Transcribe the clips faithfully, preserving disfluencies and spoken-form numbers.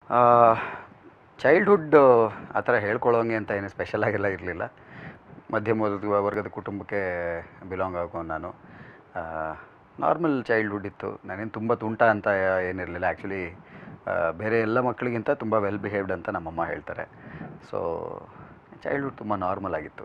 Childhood ಆ ಥರ ಹೇಳ್ಕೊಳ್ಳೋಂಗೆ ಅಂತ ಏನು ಸ್ಪೆಷಲಾಗೆಲ್ಲ ಇರಲಿಲ್ಲ. ಮಧ್ಯಮ ವರ್ಗದ ಕುಟುಂಬಕ್ಕೆ ಬಿಲಾಂಗ್ ಆಗೋ ನಾನು. ನಾರ್ಮಲ್ ಚೈಲ್ಡ್ಹುಡ್ ಇತ್ತು. ನಾನೇನು ತುಂಬ ತುಂಟ ಅಂತ ಏನಿರಲಿಲ್ಲ. ಆ್ಯಕ್ಚುಲಿ ಬೇರೆ ಎಲ್ಲ ಮಕ್ಕಳಿಗಿಂತ ತುಂಬ ವೆಲ್ ಬಿಹೇವ್ಡ್ ಅಂತ ನಮ್ಮಮ್ಮ ಹೇಳ್ತಾರೆ. ಸೊ ಚೈಲ್ಡ್ಹುಡ್ ತುಂಬ ನಾರ್ಮಲ್ ಆಗಿತ್ತು.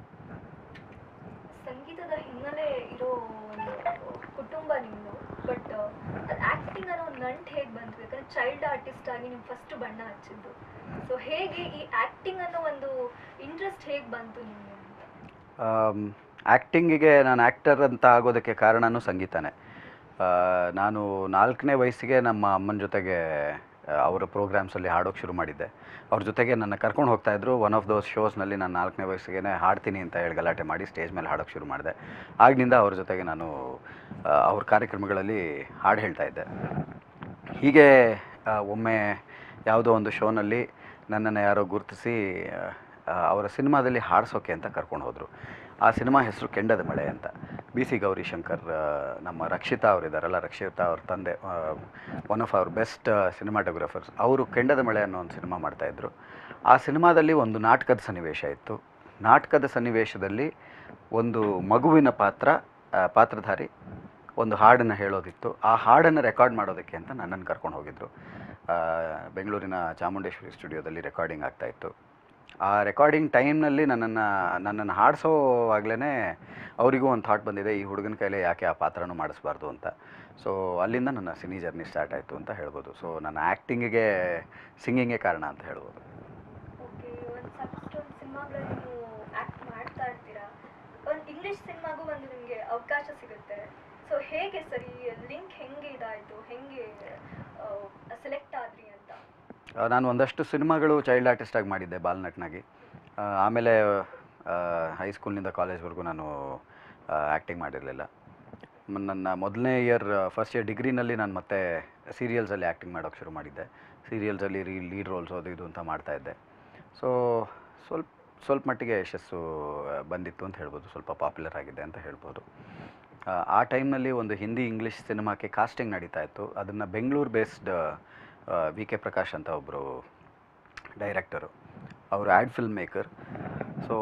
ಸಂಗೀತದ ಹಿನ್ನೆಲೆ ಇರೋ ಒಂದು ಕುಟುಂಬ ನಿಮ್ಮದು, ಬಟ್ ಅದು ಆ್ಯಕ್ಟಿಂಗ್ ಅನ್ನೋ ನಂಟು ಹೇಗೆ ಬಂತು? ಯಾಕಂದರೆ ಚೈಲ್ಡ್ ಆರ್ಟಿಸ್ಟ್ ಆಗಿ ನೀವು ಫಸ್ಟ್ ಬಣ್ಣ ಹಚ್ಚಿದ್ದು. ಸೊ ಹೇಗೆ ಈ ಆ್ಯಕ್ಟಿಂಗ್ ಅನ್ನೋ ಒಂದು ಇಂಟ್ರೆಸ್ಟ್ ಹೇಗೆ ಬಂತು ನಿಮಗೆ ಅಂತ? ಆ್ಯಕ್ಟಿಂಗಿಗೆ ನಾನು ಆ್ಯಕ್ಟರ್ ಅಂತ ಆಗೋದಕ್ಕೆ ಕಾರಣವೂ ಸಂಗೀತನೇ. ನಾನು ನಾಲ್ಕನೇ ವಯಸ್ಸಿಗೆ ನಮ್ಮ ಅಮ್ಮನ ಜೊತೆಗೆ ಅವರ ಪ್ರೋಗ್ರಾಮ್ಸಲ್ಲಿ ಹಾಡೋಕ್ಕೆ ಶುರು ಮಾಡಿದ್ದೆ. ಅವ್ರ ಜೊತೆಗೆ ನನ್ನ ಕರ್ಕೊಂಡು ಹೋಗ್ತಾಯಿದ್ರು. ಒನ್ ಆಫ್ ದೋಸ್ ಶೋಸ್ನಲ್ಲಿ ನಾನು ನಾಲ್ಕನೇ ವಯಸ್ಸಿಗೆ ಹಾಡ್ತೀನಿ ಅಂತ ಹೇಳಿ ಗಲಾಟೆ ಮಾಡಿ ಸ್ಟೇಜ್ ಮೇಲೆ ಹಾಡೋಕ್ಕೆ ಶುರು ಮಾಡಿದೆ. ಆಗಿನಿಂದ ಅವ್ರ ಜೊತೆಗೆ ನಾನು ಅವ್ರ ಕಾರ್ಯಕ್ರಮಗಳಲ್ಲಿ ಹಾಡು ಹೇಳ್ತಾಯಿದ್ದೆ. ಹೀಗೆ ಒಮ್ಮೆ ಯಾವುದೋ ಒಂದು ಶೋನಲ್ಲಿ ನನ್ನನ್ನು ಯಾರೋ ಗುರುತಿಸಿ ಅವರ ಸಿನಿಮಾದಲ್ಲಿ ಹಾಡಿಸೋಕೆ ಅಂತ ಕರ್ಕೊಂಡು ಹೋದರು. ಆ ಸಿನಿಮಾ ಹೆಸರು ಕೆಂಡದ ಮಳೆ ಅಂತ. ಬಿ ಸಿ ಗೌರಿಶಂಕರ್, ನಮ್ಮ ರಕ್ಷಿತಾ ಅವರಿದ್ದಾರಲ್ಲ, ರಕ್ಷಿತಾ ಅವ್ರ ತಂದೆ, one of our best cinematographers. ಅವರು ಕೆಂಡದ ಮಳೆ ಅನ್ನೋ ಒಂದು ಸಿನಿಮಾ ಮಾಡ್ತಾಯಿದ್ರು. ಆ ಸಿನಿಮಾದಲ್ಲಿ ಒಂದು ನಾಟಕದ ಸನ್ನಿವೇಶ ಇತ್ತು. ನಾಟಕದ ಸನ್ನಿವೇಶದಲ್ಲಿ ಒಂದು ಮಗುವಿನ ಪಾತ್ರ ಪಾತ್ರಧಾರಿ ಒಂದು ಹಾಡನ್ನು ಹೇಳೋದಿತ್ತು. ಆ ಹಾಡನ್ನು ರೆಕಾರ್ಡ್ ಮಾಡೋದಕ್ಕೆ ಅಂತ ನನ್ನನ್ನು ಕರ್ಕೊಂಡು ಹೋಗಿದ್ದರು. ಬೆಂಗಳೂರಿನ ಚಾಮುಂಡೇಶ್ವರಿ ಸ್ಟುಡಿಯೋದಲ್ಲಿ ರೆಕಾರ್ಡಿಂಗ್ ಆಗ್ತಾಯಿತ್ತು. ಆ ರೆಕಾರ್ಡಿಂಗ್ ಟೈಮ್ನಲ್ಲಿ ನನ್ನನ್ನು ನನ್ನನ್ನು ಹಾಡಿಸೋವಾಗಲೇ ಅವರಿಗೂ ಒಂದು ಥಾಟ್ ಬಂದಿದೆ, ಈ ಹುಡುಗನ ಕೈಲೇ ಯಾಕೆ ಆ ಪಾತ್ರನೂ ಮಾಡಿಸ್ಬಾರ್ದು ಅಂತ. ಸೊ ಅಲ್ಲಿಂದ ನನ್ನ ಸಿನಿ ಜರ್ನಿ ಸ್ಟಾರ್ಟ್ ಆಯಿತು ಅಂತ ಹೇಳ್ಬೋದು. ಸೊ ನನ್ನ ಆ್ಯಕ್ಟಿಂಗಿಗೆ ಸಿಂಗಿಂಗೇ ಕಾರಣ ಅಂತ ಹೇಳ್ಬೋದು. ಓಕೆ, ಒಂದು ಸಾಕಷ್ಟು ಒಂದು ಸಿನಿಮಾಗಳಲ್ಲಿ ನೀವು ಆ್ಯಕ್ಟ್ ಮಾಡ್ತಾ ಇರ್ತೀರಾ. ಒಂದು ಇಂಗ್ಲೀಷ್ ಸಿನಿಮಾಗೂ ಒಂದು ನಿಮಗೆ ಅವಕಾಶ ಸಿಗುತ್ತೆ. ಸೊ ಹೇಗೆ ಸರಿ ಲಿಂಕ್ ಹೆಂಗೆ ಇದಾಯಿತು, ಹೆಂಗೆ ಸೆಲೆಕ್ಟ್ ಆದ್ರಿ ಅಂತ? ನಾನು ಒಂದಷ್ಟು ಸಿನಿಮಾಗಳು ಚೈಲ್ಡ್ ಆರ್ಟಿಸ್ಟಾಗಿ ಮಾಡಿದ್ದೆ ಬಾಲನಟನಾಗಿ. ಆಮೇಲೆ ಹೈಸ್ಕೂಲ್ನಿಂದ ಕಾಲೇಜ್ವರೆಗೂ ನಾನು ಆ್ಯಕ್ಟಿಂಗ್ ಮಾಡಿರಲಿಲ್ಲ. ನನ್ನ ಮೊದಲನೇ ಇಯರ್ ಫಸ್ಟ್ ಇಯರ್ ಡಿಗ್ರಿನಲ್ಲಿ ನಾನು ಮತ್ತೆ ಸೀರಿಯಲ್ಸಲ್ಲಿ ಆ್ಯಕ್ಟಿಂಗ್ ಮಾಡೋಕ್ಕೆ ಶುರು ಮಾಡಿದ್ದೆ. ಸೀರಿಯಲ್ಸಲ್ಲಿ ರೀ ಲೀಡ್ ರೋಲ್ಸ್ ಅದು ಇದು ಅಂತ ಮಾಡ್ತಾಯಿದ್ದೆ. ಸೊ ಸ್ವಲ್ಪ ಸ್ವಲ್ಪ ಮಟ್ಟಿಗೆ ಯಶಸ್ಸು ಬಂದಿತ್ತು ಅಂತ ಹೇಳ್ಬೋದು, ಸ್ವಲ್ಪ ಪಾಪ್ಯುಲರ್ ಆಗಿದೆ ಅಂತ ಹೇಳ್ಬೋದು. ಆ ಟೈಮ್ನಲ್ಲಿ ಒಂದು ಹಿಂದಿ ಇಂಗ್ಲೀಷ್ ಸಿನಿಮಾಕ್ಕೆ ಕಾಸ್ಟಿಂಗ್ ನಡೀತಾ ಇತ್ತು. ಅದನ್ನು Bengaluru based V K Prakash ಅಂತ ಒಬ್ಬರು ಡೈರೆಕ್ಟರು, ಅವರು ಆ್ಯಡ್ ಫಿಲ್ಮ್ ಮೇಕರ್. ಸೊ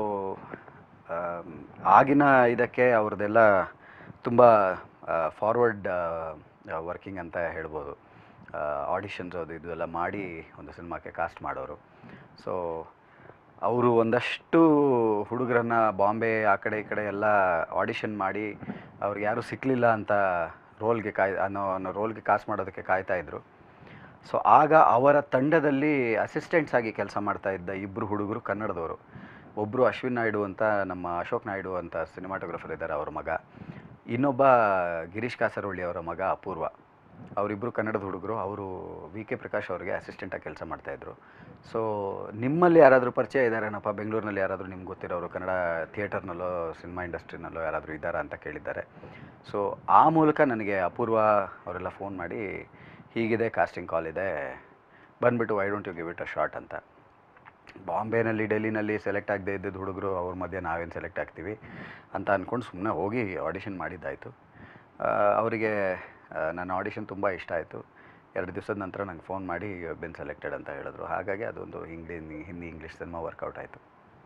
ಆಗಿನ ಇದಕ್ಕೆ ಅವ್ರದ್ದೆಲ್ಲ ತುಂಬ ಫಾರ್ವರ್ಡ್ ವರ್ಕಿಂಗ್ ಅಂತ ಹೇಳ್ಬೋದು. ಆಡಿಷನ್ಸ್ ಅದು ಇದು ಎಲ್ಲ ಮಾಡಿ ಒಂದು ಸಿನಿಮಾಕ್ಕೆ ಕಾಸ್ಟ್ ಮಾಡೋರು. ಸೊ ಅವರು ಒಂದಷ್ಟು ಹುಡುಗರನ್ನು ಬಾಂಬೆ ಆ ಕಡೆ ಈ ಕಡೆ ಎಲ್ಲ ಆಡಿಷನ್ ಮಾಡಿ ಅವ್ರಿಗೆ ಯಾರೂ ಸಿಕ್ಕಲಿಲ್ಲ ಅಂತ ರೋಲ್ಗೆ ಕಾಯ್ ಅನ್ನೋ ಅನ್ನೋ ರೋಲ್ಗೆ ಕಾಸ್ಟ್ ಮಾಡೋದಕ್ಕೆ ಕಾಯ್ತಾಯಿದ್ರು. ಸೊ ಆಗ ಅವರ ತಂಡದಲ್ಲಿ ಅಸಿಸ್ಟೆಂಟ್ಸ್ ಆಗಿ ಕೆಲಸ ಮಾಡ್ತಾಯಿದ್ದ ಇಬ್ಬರು ಹುಡುಗರು ಕನ್ನಡದವರು. ಒಬ್ಬರು ಅಶ್ವಿನ್ ನಾಯ್ಡು ಅಂತ, ನಮ್ಮ ಅಶೋಕ್ ನಾಯ್ಡು ಅಂತ ಸಿನಿಮಾಟೋಗ್ರಫರ್ ಇದ್ದಾರೆ, ಅವರ ಮಗ. ಇನ್ನೊಬ್ಬ ಗಿರೀಶ್ ಕಾಸರವಳ್ಳಿ ಅವರ ಮಗ ಅಪೂರ್ವ. ಅವರಿಬ್ಬರು ಕನ್ನಡದ ಹುಡುಗರು. ಅವರು ವಿ ಕೆ ಪ್ರಕಾಶ್ ಅವರಿಗೆ ಅಸಿಸ್ಟೆಂಟಾಗಿ ಕೆಲಸ ಮಾಡ್ತಾಯಿದ್ರು. ಸೊ ನಿಮ್ಮಲ್ಲಿ ಯಾರಾದರೂ ಪರಿಚಯ ಇದ್ದಾರೇನಪ್ಪ, ಬೆಂಗಳೂರಿನಲ್ಲಿ ಯಾರಾದರೂ ನಿಮ್ಗೆ ಗೊತ್ತಿರೋರು ಕನ್ನಡ ಥಿಯೇಟರ್ನಲ್ಲೋ ಸಿನಿಮಾ ಇಂಡಸ್ಟ್ರಿನಲ್ಲೋ ಯಾರಾದರೂ ಇದ್ದಾರಾ ಅಂತ ಕೇಳಿದ್ದಾರೆ. ಸೊ ಆ ಮೂಲಕ ನನಗೆ ಅಪೂರ್ವ ಅವರೆಲ್ಲ ಫೋನ್ ಮಾಡಿ, ಹೀಗಿದೆ ಕಾಸ್ಟಿಂಗ್ ಕಾಲ್ ಇದೆ, ಬಂದುಬಿಟ್ಟು why don't you give it a shot ಅಂತ. ಬಾಂಬೆನಲ್ಲಿ ಡೆಲ್ಲಿನಲ್ಲಿ ಸೆಲೆಕ್ಟ್ ಆಗದೆ ಇದ್ದಿದ್ದು ಹುಡುಗರು, ಅವ್ರ ಮಧ್ಯೆ ನಾವೇನು ಸೆಲೆಕ್ಟ್ ಆಗ್ತೀವಿ ಅಂತ ಅಂದ್ಕೊಂಡು ಸುಮ್ಮನೆ ಹೋಗಿ ಆಡಿಷನ್ ಮಾಡಿದ್ದಾಯಿತು. ಅವರಿಗೆ ನನ್ನ ಆಡಿಷನ್ ತುಂಬ ಇಷ್ಟ ಆಯಿತು. ಎರಡು ದಿವಸದ ನಂತರ ನಂಗೆ ಫೋನ್ ಮಾಡಿ ಬಿನ್ ಸೆಲೆಕ್ಟೆಡ್ ಅಂತ ಹೇಳಿದ್ರು. ಹಾಗಾಗಿ ಅದೊಂದು Hindi Hindi English cinema work out ಆಯಿತು.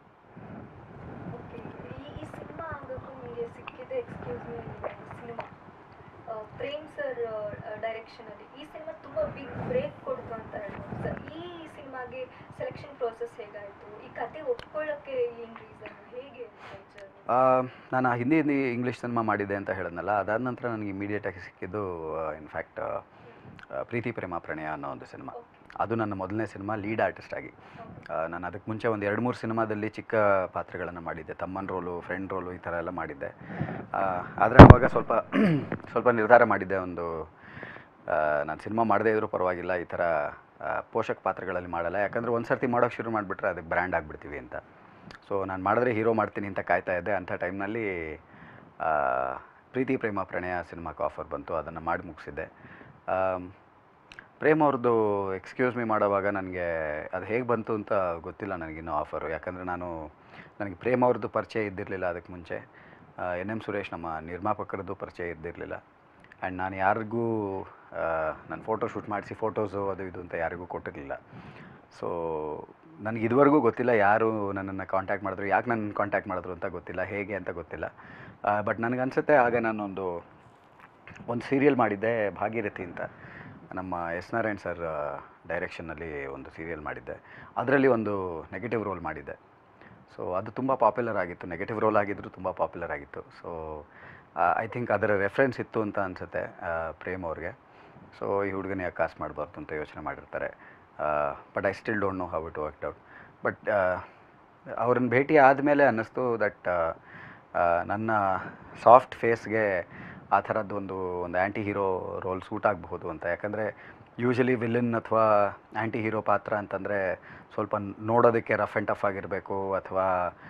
ಈ ಸಿನಿಮಾ ಆಗಬೇಕು ನಿಮಗೆ ಸಿಕ್ಕಿದೆ excuse me cinema Prem sir ಡೈರೆಕ್ಷನಲ್ಲಿ. ಈ ಸಿನಿಮಾ ತುಂಬ ಬಿಗ್ ಬ್ರೇಕ್ ಕೊಡ್ತು ಅಂತ ಹೇಳ್ಬೋದು ಸರ್. ಈ ಸಿನಿಮಾಗೆ ಸೆಲೆಕ್ಷನ್ ಪ್ರೋಸೆಸ್ ಹೇಗಾಯಿತು? ಈ ಕತೆ ಒಪ್ಕೊಳ್ಳೋಕ್ಕೆ ಏನು ರೀಸನ್, ಹೇಗೆ? ನಾನು ಹಿಂದಿ ಹಿಂದಿ ಇಂಗ್ಲೀಷ್ ಸಿನಿಮಾ ಮಾಡಿದ್ದೆ ಅಂತ ಹೇಳಿದ್ನಲ್ಲ, ಅದಾದ ನಂತರ ನನಗೆ ಇಮಿಡಿಯೇಟಾಗಿ ಸಿಕ್ಕಿದ್ದು ಇನ್ಫ್ಯಾಕ್ಟ್ ಪ್ರೀತಿ ಪ್ರೇಮ ಪ್ರಣಯ ಅನ್ನೋ ಒಂದು ಸಿನಿಮಾ. ಅದು ನನ್ನ ಮೊದಲನೇ ಸಿನಿಮಾ ಲೀಡ್ ಆರ್ಟಿಸ್ಟಾಗಿ. ನಾನು ಅದಕ್ಕೆ ಮುಂಚೆ ಒಂದು ಎರಡು ಮೂರು ಸಿನಿಮಾದಲ್ಲಿ ಚಿಕ್ಕ ಪಾತ್ರಗಳನ್ನು ಮಾಡಿದ್ದೆ, ತಮ್ಮನ ರೋಲು, ಫ್ರೆಂಡ್ ರೋಲು, ಈ ಥರ ಎಲ್ಲ ಮಾಡಿದ್ದೆ. ಆದರೆ ಅವಾಗ ಸ್ವಲ್ಪ ಸ್ವಲ್ಪ ನಿರ್ಧಾರ ಮಾಡಿದ್ದೆ, ಒಂದು ನಾನು ಸಿನಿಮಾ ಮಾಡದೇ ಇದ್ರೂ ಪರವಾಗಿಲ್ಲ, ಈ ಥರ ಪೋಷಕ ಪಾತ್ರಗಳಲ್ಲಿ ಮಾಡಲ್ಲ. ಯಾಕಂದರೆ ಒಂದು ಸರ್ತಿ ಮಾಡೋಕ್ಕೆ ಶುರು ಮಾಡಿಬಿಟ್ರೆ ಅದಕ್ಕೆ ಬ್ರ್ಯಾಂಡ್ ಆಗಿಬಿಡ್ತೀವಿ ಅಂತ. ಸೊ ನಾನು ಮಾಡಿದ್ರೆ ಹೀರೋ ಮಾಡ್ತೀನಿ ಅಂತ ಕಾಯ್ತಾ ಇದ್ದೆ. ಅಂಥ ಟೈಮ್ನಲ್ಲಿ ಪ್ರೀತಿ ಪ್ರೇಮ ಪ್ರಣಯ ಸಿನಿಮಾಕ್ಕೆ ಆಫರ್ ಬಂತು. ಅದನ್ನು ಮಾಡಿ ಮುಗಿಸಿದ್ದೆ. ಪ್ರೇಮ್ ಅವ್ರದ್ದು ಎಕ್ಸ್ಕ್ಯೂಸ್ ಮೀ ಮಾಡೋವಾಗ ನನಗೆ ಅದು ಹೇಗೆ ಬಂತು ಅಂತ ಗೊತ್ತಿಲ್ಲ ನನಗಿನ್ನೂ ಆಫರು. ಯಾಕಂದರೆ ನಾನು ನನಗೆ ಪ್ರೇಮ್ ಅವ್ರದ್ದು ಪರಿಚಯ ಇದ್ದಿರಲಿಲ್ಲ ಅದಕ್ಕೆ ಮುಂಚೆ. ಎನ್ ಎಮ್ ಸುರೇಶ್ ನಮ್ಮ ನಿರ್ಮಾಪಕರದ್ದು ಪರಿಚಯ ಇದ್ದಿರಲಿಲ್ಲ. ಆ್ಯಂಡ್ ನಾನು ಯಾರಿಗೂ ನಾನು ಫೋಟೋ ಶೂಟ್ ಮಾಡಿಸಿ ಫೋಟೋಸು ಅದು ಇದು ಅಂತ ಯಾರಿಗೂ ಕೊಟ್ಟಿರಲಿಲ್ಲ. ಸೊ ನನಗೆ ಇದುವರೆಗೂ ಗೊತ್ತಿಲ್ಲ ಯಾರು ನನ್ನನ್ನು ಕಾಂಟ್ಯಾಕ್ಟ್ ಮಾಡಿದ್ರು, ಯಾಕೆ ನನ್ನ ಕಾಂಟ್ಯಾಕ್ಟ್ ಮಾಡಿದ್ರು ಅಂತ ಗೊತ್ತಿಲ್ಲ, ಹೇಗೆ ಅಂತ ಗೊತ್ತಿಲ್ಲ. ಬಟ್ ನನಗನ್ಸುತ್ತೆ ಆಗ ನಾನೊಂದು ಒಂದು ಸೀರಿಯಲ್ ಮಾಡಿದ್ದೆ, ಭಾಗೀರಥಿ ಅಂತ, ನಮ್ಮ ಎಸ್ ನಾರಾಯಣ್ ಸರ್ ಡೈರೆಕ್ಷನ್ನಲ್ಲಿ ಒಂದು ಸೀರಿಯಲ್ ಮಾಡಿದ್ದೆ. ಅದರಲ್ಲಿ ಒಂದು ನೆಗೆಟಿವ್ ರೋಲ್ ಮಾಡಿದ್ದೆ. ಸೊ ಅದು ತುಂಬ ಪಾಪ್ಯುಲರ್ ಆಗಿತ್ತು, ನೆಗೆಟಿವ್ ರೋಲ್ ಆಗಿದ್ದರೂ ತುಂಬ ಪಾಪ್ಯುಲರ್ ಆಗಿತ್ತು. ಸೊ ಐ ಥಿಂಕ್ ಅದರ ರೆಫರೆನ್ಸ್ ಇತ್ತು ಅಂತ ಅನಿಸುತ್ತೆ ಪ್ರೇಮ್ ಅವ್ರಿಗೆ. ಸೊ ಈ ಹುಡುಗನ ಯಾಕೆ ಕಾಸ್ಟ್ ಮಾಡಬಾರ್ದು ಅಂತ ಯೋಚನೆ ಮಾಡಿರ್ತಾರೆ. But I still don't know how it worked out. But ಅವ್ರನ್ನ ಭೇಟಿ ಆದಮೇಲೆ ಅನ್ನಿಸ್ತು ದಟ್ ನನ್ನ ಸಾಫ್ಟ್ ಫೇಸ್ಗೆ ಆ ಥರದ್ದು ಒಂದು ಒಂದು ಆ್ಯಂಟಿ ಹೀರೋ ರೋಲ್ ಸೂಟ್ ಆಗಬಹುದು ಅಂತ. ಯಾಕಂದರೆ ಯೂಶಲಿ ವಿಲನ್ ಅಥವಾ ಆ್ಯಂಟಿ ಹೀರೋ ಪಾತ್ರ ಅಂತಂದರೆ ಸ್ವಲ್ಪ ನೋಡೋದಕ್ಕೆ ರಫ್ ಆ್ಯಂಡ್ ಟಫ್ ಆಗಿರಬೇಕು, ಅಥವಾ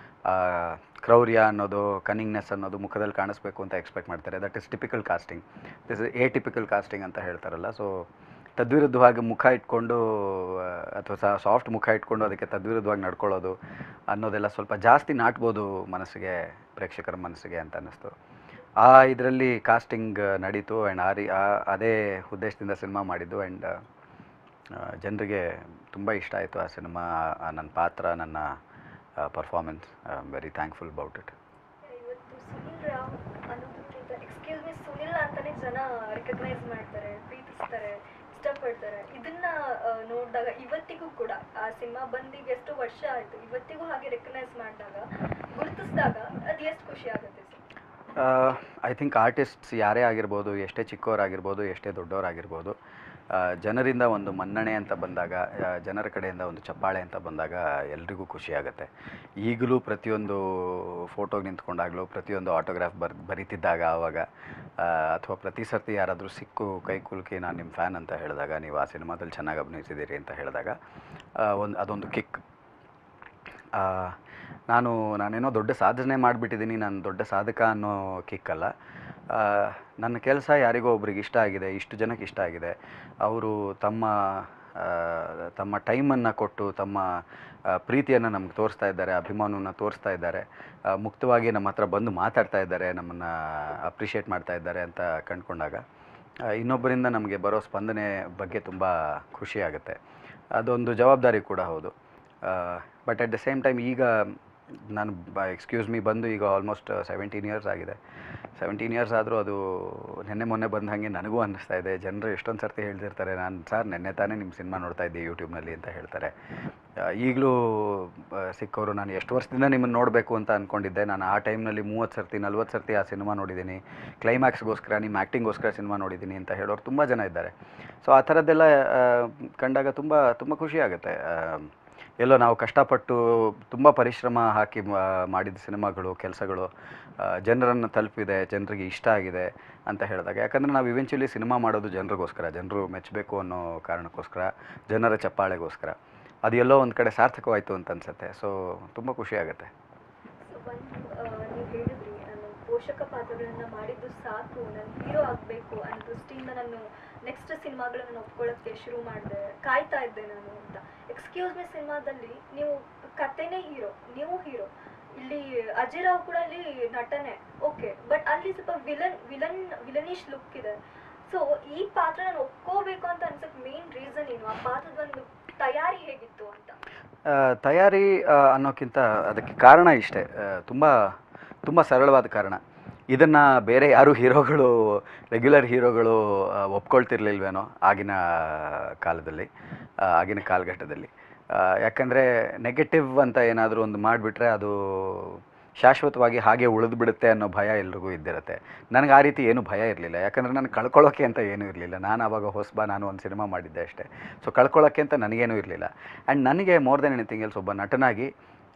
ಕ್ರೌರ್ಯ ಅನ್ನೋದು, ಕನ್ನಿಂಗ್ನೆಸ್ ಅನ್ನೋದು ಮುಖದಲ್ಲಿ ಕಾಣಿಸ್ಬೇಕು ಅಂತ ಎಕ್ಸ್ಪೆಕ್ಟ್ ಮಾಡ್ತಾರೆ. That is typical casting. This is a typical casting ಅಂತ ಹೇಳ್ತಾರಲ್ಲ. ಸೊ ತದ್ವಿರುದ್ಧವಾಗಿ ಮುಖ ಇಟ್ಕೊಂಡು ಅಥವಾ ಸಹ ಸಾಫ್ಟ್ ಮುಖ ಇಟ್ಕೊಂಡು ಅದಕ್ಕೆ ತದ್ವಿರುದ್ಧವಾಗಿ ನಡ್ಕೊಳ್ಳೋದು ಅನ್ನೋದೆಲ್ಲ ಸ್ವಲ್ಪ ಜಾಸ್ತಿ ನಾಟ್ಬೋದು ಮನಸ್ಸಿಗೆ, ಪ್ರೇಕ್ಷಕರ ಮನಸ್ಸಿಗೆ ಅಂತ ಅನ್ನಿಸ್ತು. ಆ ಇದರಲ್ಲಿ ಕಾಸ್ಟಿಂಗ್ ನಡೀತು. ಆ್ಯಂಡ್ ಆ ರೀ ಅದೇ ಉದ್ದೇಶದಿಂದ ಸಿನಿಮಾ ಮಾಡಿದ್ದು. ಆ್ಯಂಡ್ ಜನರಿಗೆ ತುಂಬ ಇಷ್ಟ ಆಯಿತು ಆ ಸಿನಿಮಾ, ನನ್ನ ಪಾತ್ರ, ನನ್ನ performance. I am very thankful about it. ಇವತ್ತು ಸುನಿಲ್ ರಾವ್ ಅನ್ನೋದಕ್ಕಿಂತ ಎಕ್ಸ್ಕ್ಯೂಸ್ ಮಿ ಸುನಿಲ್ ಅಂತಾನೆ ಜನ ರಿಕಗ್ನೈಸ್ ಮಾಡ್ತಾರೆ, ಪ್ರೀತಿಸ್ತಾರೆ, ಇಷ್ಟಪಡ್ತಾರೆ. ಇದನ್ನ ನೋಡಿದಾಗ ಇವತ್ತಿಗೂ ಕೂಡ ಆ ಸಿನಿಮಾ ಬಂದೀಗ ಎಷ್ಟು ವರ್ಷ ಆಯಿತು, ಇವತ್ತಿಗೂ ಹಾಗೆ ರೆಕಗ್ನೈಸ್ ಮಾಡಿದಾಗ, ಗುರುತಿಸಿದಾಗ ಅದು ಎಷ್ಟು ಖುಷಿ ಆಗುತ್ತೆ ಸರ್? ಐ ಥಿಂಕ್ ಆರ್ಟಿಸ್ಟ್ಸ್ ಯಾರೇ ಆಗಿರ್ಬೋದು, ಎಷ್ಟೇ ಚಿಕ್ಕವರಾಗಿರ್ಬೋದು, ಎಷ್ಟೇ ದೊಡ್ಡವರಾಗಿರ್ಬೋದು, ಜನರಿಂದ ಒಂದು ಮನ್ನಣೆ ಅಂತ ಬಂದಾಗ, ಜನರ ಕಡೆಯಿಂದ ಒಂದು ಚಪ್ಪಾಳೆ ಅಂತ ಬಂದಾಗ ಎಲ್ರಿಗೂ ಖುಷಿಯಾಗುತ್ತೆ. ಈಗಲೂ ಪ್ರತಿಯೊಂದು ಫೋಟೋಗೆ ನಿಂತ್ಕೊಂಡಾಗಲೂ, ಪ್ರತಿಯೊಂದು ಆಟೋಗ್ರಾಫ್ ಬರ್ ಬರೀತಿದ್ದಾಗ ಆವಾಗ, ಅಥವಾ ಪ್ರತಿ ಸರ್ತಿ ಯಾರಾದರೂ ಸಿಕ್ಕು ಕೈ ಕುಲುಕಿ ನಾನು ನಿಮ್ಮ ಫ್ಯಾನ್ ಅಂತ ಹೇಳಿದಾಗ, ನೀವು ಆ ಸಿನಿಮಾದಲ್ಲಿ ಚೆನ್ನಾಗಿ ಅಭಿನಯಿಸಿದ್ದೀರಿ ಅಂತ ಹೇಳಿದಾಗ ಒಂದು ಅದೊಂದು ಕಿಕ್. ನಾನು ನಾನೇನೋ ದೊಡ್ಡ ಸಾಧನೆ ಮಾಡಿಬಿಟ್ಟಿದ್ದೀನಿ, ನಾನು ದೊಡ್ಡ ಸಾಧಕ ಅನ್ನೋ ಕಿಕ್ಕಲ್ಲ. ನನ್ನ ಕೆಲಸ ಯಾರಿಗೋ ಒಬ್ರಿಗೆ ಇಷ್ಟ ಆಗಿದೆ, ಇಷ್ಟು ಜನಕ್ಕೆ ಇಷ್ಟ ಆಗಿದೆ, ಅವರು ತಮ್ಮ ತಮ್ಮ ಟೈಮನ್ನು ಕೊಟ್ಟು ತಮ್ಮ ಪ್ರೀತಿಯನ್ನು ನಮ್ಗೆ ತೋರಿಸ್ತಾ ಇದ್ದಾರೆ, ಅಭಿಮಾನವನ್ನು ತೋರಿಸ್ತಾ ಇದ್ದಾರೆ, ಮುಕ್ತವಾಗಿ ನಮ್ಮ ಹತ್ರ ಬಂದು ಮಾತಾಡ್ತಾ ಇದ್ದಾರೆ, ನಮ್ಮನ್ನು ಅಪ್ರಿಷಿಯೇಟ್ ಮಾಡ್ತಾ ಇದ್ದಾರೆ ಅಂತ ಕಂಡುಕೊಂಡಾಗ ಇನ್ನೊಬ್ಬರಿಂದ ನಮಗೆ ಬರೋ ಸ್ಪಂದನೆ ಬಗ್ಗೆ ತುಂಬ ಖುಷಿಯಾಗುತ್ತೆ. ಅದೊಂದು ಜವಾಬ್ದಾರಿ ಕೂಡ ಹೌದು. But at the same time ಈಗ ನಾನು ಬ ಎಕ್ಸ್ಕ್ಯೂಸ್ ಮೀ ಬಂದು ಈಗ ಆಲ್ಮೋಸ್ಟ್ ಸೆವೆಂಟೀನ್ ಇಯರ್ಸ್ ಆಗಿದೆ. ಸೆವೆಂಟೀನ್ ಇಯರ್ಸ್ ಆದರೂ ಅದು ನೆನ್ನೆ ಮೊನ್ನೆ ಬಂದ ಹಾಗೆ ನನಗೂ ಅನ್ನಿಸ್ತಾ ಇದೆ. ಜನರು ಎಷ್ಟೊಂದು ಸರ್ತಿ ಹೇಳ್ತಿರ್ತಾರೆ, ನಾನು ಸರ್ ನೆನ್ನೆ ತಾನೇ ನಿಮ್ಮ ಸಿನಿಮಾ ನೋಡ್ತಾ ಇದ್ದೆ ಯೂಟ್ಯೂಬ್ನಲ್ಲಿ ಅಂತ ಹೇಳ್ತಾರೆ. ಈಗಲೂ ಸಿಕ್ಕವರು ನಾನು ಎಷ್ಟು ವರ್ಷದಿಂದ ನಿಮ್ಮನ್ನು ನೋಡಬೇಕು ಅಂತ ಅಂದ್ಕೊಂಡಿದ್ದೆ, ನಾನು ಆ ಟೈಮ್ನಲ್ಲಿ ಮೂವತ್ತು ಸರ್ತಿ ನಲ್ವತ್ತು ಸರ್ತಿ ಆ ಸಿನಿಮಾ ನೋಡಿದ್ದೀನಿ, ಕ್ಲೈಮ್ಯಾಕ್ಸ್ಗೋಸ್ಕರ ನಿಮ್ಮ ಆ್ಯಕ್ಟಿಂಗೋಸ್ಕರ ಸಿನಿಮಾ ನೋಡಿದ್ದೀನಿ ಅಂತ ಹೇಳೋರು ತುಂಬ ಜನ ಇದ್ದಾರೆ. ಸೊ ಆ ಥರದ್ದೆಲ್ಲ ಕಂಡಾಗ ತುಂಬ ತುಂಬ ಖುಷಿಯಾಗುತ್ತೆ. ಎಲ್ಲೋ ನಾವು ಕಷ್ಟಪಟ್ಟು ತುಂಬ ಪರಿಶ್ರಮ ಹಾಕಿ ಮಾಡಿದ ಸಿನಿಮಾಗಳು, ಕೆಲಸಗಳು ಜನರನ್ನು ತಲುಪಿದೆ, ಜನರಿಗೆ ಇಷ್ಟ ಆಗಿದೆ ಅಂತ ಹೇಳಿದಾಗ, ಯಾಕಂದರೆ ನಾವು ಇವೆಂಚುಲಿ ಸಿನಿಮಾ ಮಾಡೋದು ಜನರಿಗೋಸ್ಕರ, ಜನರು ಮೆಚ್ಚಬೇಕು ಅನ್ನೋ ಕಾರಣಕ್ಕೋಸ್ಕರ, ಜನರ ಚಪ್ಪಾಳೆಗೋಸ್ಕರ. ಅದು ಎಲ್ಲೋ ಒಂದು ಕಡೆ ಸಾರ್ಥಕವಾಯಿತು ಅಂತ ಅನಿಸುತ್ತೆ. ಸೊ ತುಂಬ ಖುಷಿಯಾಗುತ್ತೆ. ನೀವು ಹೇಳಿದ್ರಿ, ನಾನು ಪೋಷಕ ಪಾತ್ರಗಳನ್ನು ಮಾಡಿದ್ದು ಸಾಕು, ನಾನು ಹೀರೋ ಆಗಬೇಕು ಅನ್ನೋ ದೃಷ್ಟಿಯಿಂದ ನಾನು ನೆಕ್ಸ್ಟ್ ಸಿನಿಮಾಗಳನ್ನು ಒಪ್ಕೊಳ್ಳೋಕ್ಕೆ ಶುರು ಮಾಡಿದೆ, ಕಾಯ್ತಾ ಇದ್ದೆ ನಾನು ಅಂತ. ಎಕ್ಸ್ಕ್ಯೂಸ್ ಮಿ ಸಿನಿಮಾದಲ್ಲಿ ನೀವು ಕಥೆನೇ ಹೀರೋ, ನೀವು ಹೀರೋ. ಇಲ್ಲಿ ಅಜಯ್ ರಾವ್ ಕೂಡ ಅಲ್ಲಿ ನಟನೆ, ಓಕೆ, ಬಟ್ ಅಲ್ಲಿ ಸ್ವಲ್ಪ ವಿಲನ್ ವಿಲನ್ ವಿಲನಿಶ್ ಲುಕ್ ಇದೆ. ಸೊ ಈ ಪಾತ್ರ ನಾನು ಒಪ್ಕೋಬೇಕು ಅಂತ ಅನ್ಸಕ್ಕೆ ಮೇನ್ ರೀಸನ್ ಏನು? ಆ ಪಾತ್ರದ ಒಂದು ತಯಾರಿ ಹೇಗಿತ್ತು ಅಂತ? ತಯಾರಿ ಅನ್ನೋಕ್ಕಿಂತ ಅದಕ್ಕೆ ಕಾರಣ ಇಷ್ಟೇ, ತುಂಬ ತುಂಬ ಸರಳವಾದ ಕಾರಣ. ಇದನ್ನು ಬೇರೆ ಯಾರು ಹೀರೋಗಳು, ರೆಗ್ಯುಲರ್ ಹೀರೋಗಳು ಒಪ್ಕೊಳ್ತಿರ್ಲಿಲ್ವೇನೋ ಆಗಿನ ಕಾಲದಲ್ಲಿ, ಆಗಿನ ಕಾಲಘಟ್ಟದಲ್ಲಿ. ಯಾಕಂದರೆ ನೆಗೆಟಿವ್ ಅಂತ ಏನಾದರೂ ಒಂದು ಮಾಡಿಬಿಟ್ರೆ ಅದು ಶಾಶ್ವತವಾಗಿ ಹಾಗೆ ಉಳಿದು ಬಿಡುತ್ತೆ ಅನ್ನೋ ಭಯ ಎಲ್ರಿಗೂ ಇದ್ದಿರುತ್ತೆ. ನನಗೆ ಆ ರೀತಿ ಏನೂ ಭಯ ಇರಲಿಲ್ಲ, ಯಾಕಂದರೆ ನನಗೆ ಕಳ್ಕೊಳ್ಳೋಕ್ಕೆ ಅಂತ ಏನೂ ಇರಲಿಲ್ಲ. ನಾನು ಆವಾಗ ಹೊಸಬ, ನಾನು ಒಂದು ಸಿನಿಮಾ ಮಾಡಿದ್ದೆ ಅಷ್ಟೇ. ಸೊ ಕಳ್ಕೊಳ್ಳೋಕ್ಕೆ ಅಂತ ನನಗೇನೂ ಇರಲಿಲ್ಲ. ಆ್ಯಂಡ್ ನನಗೆ ಮೋರ್ ದೆನ್ ಎನಿಥಿಂಗ್ ಎಲ್ಸ್ ಒಬ್ಬ ನಟನಾಗಿ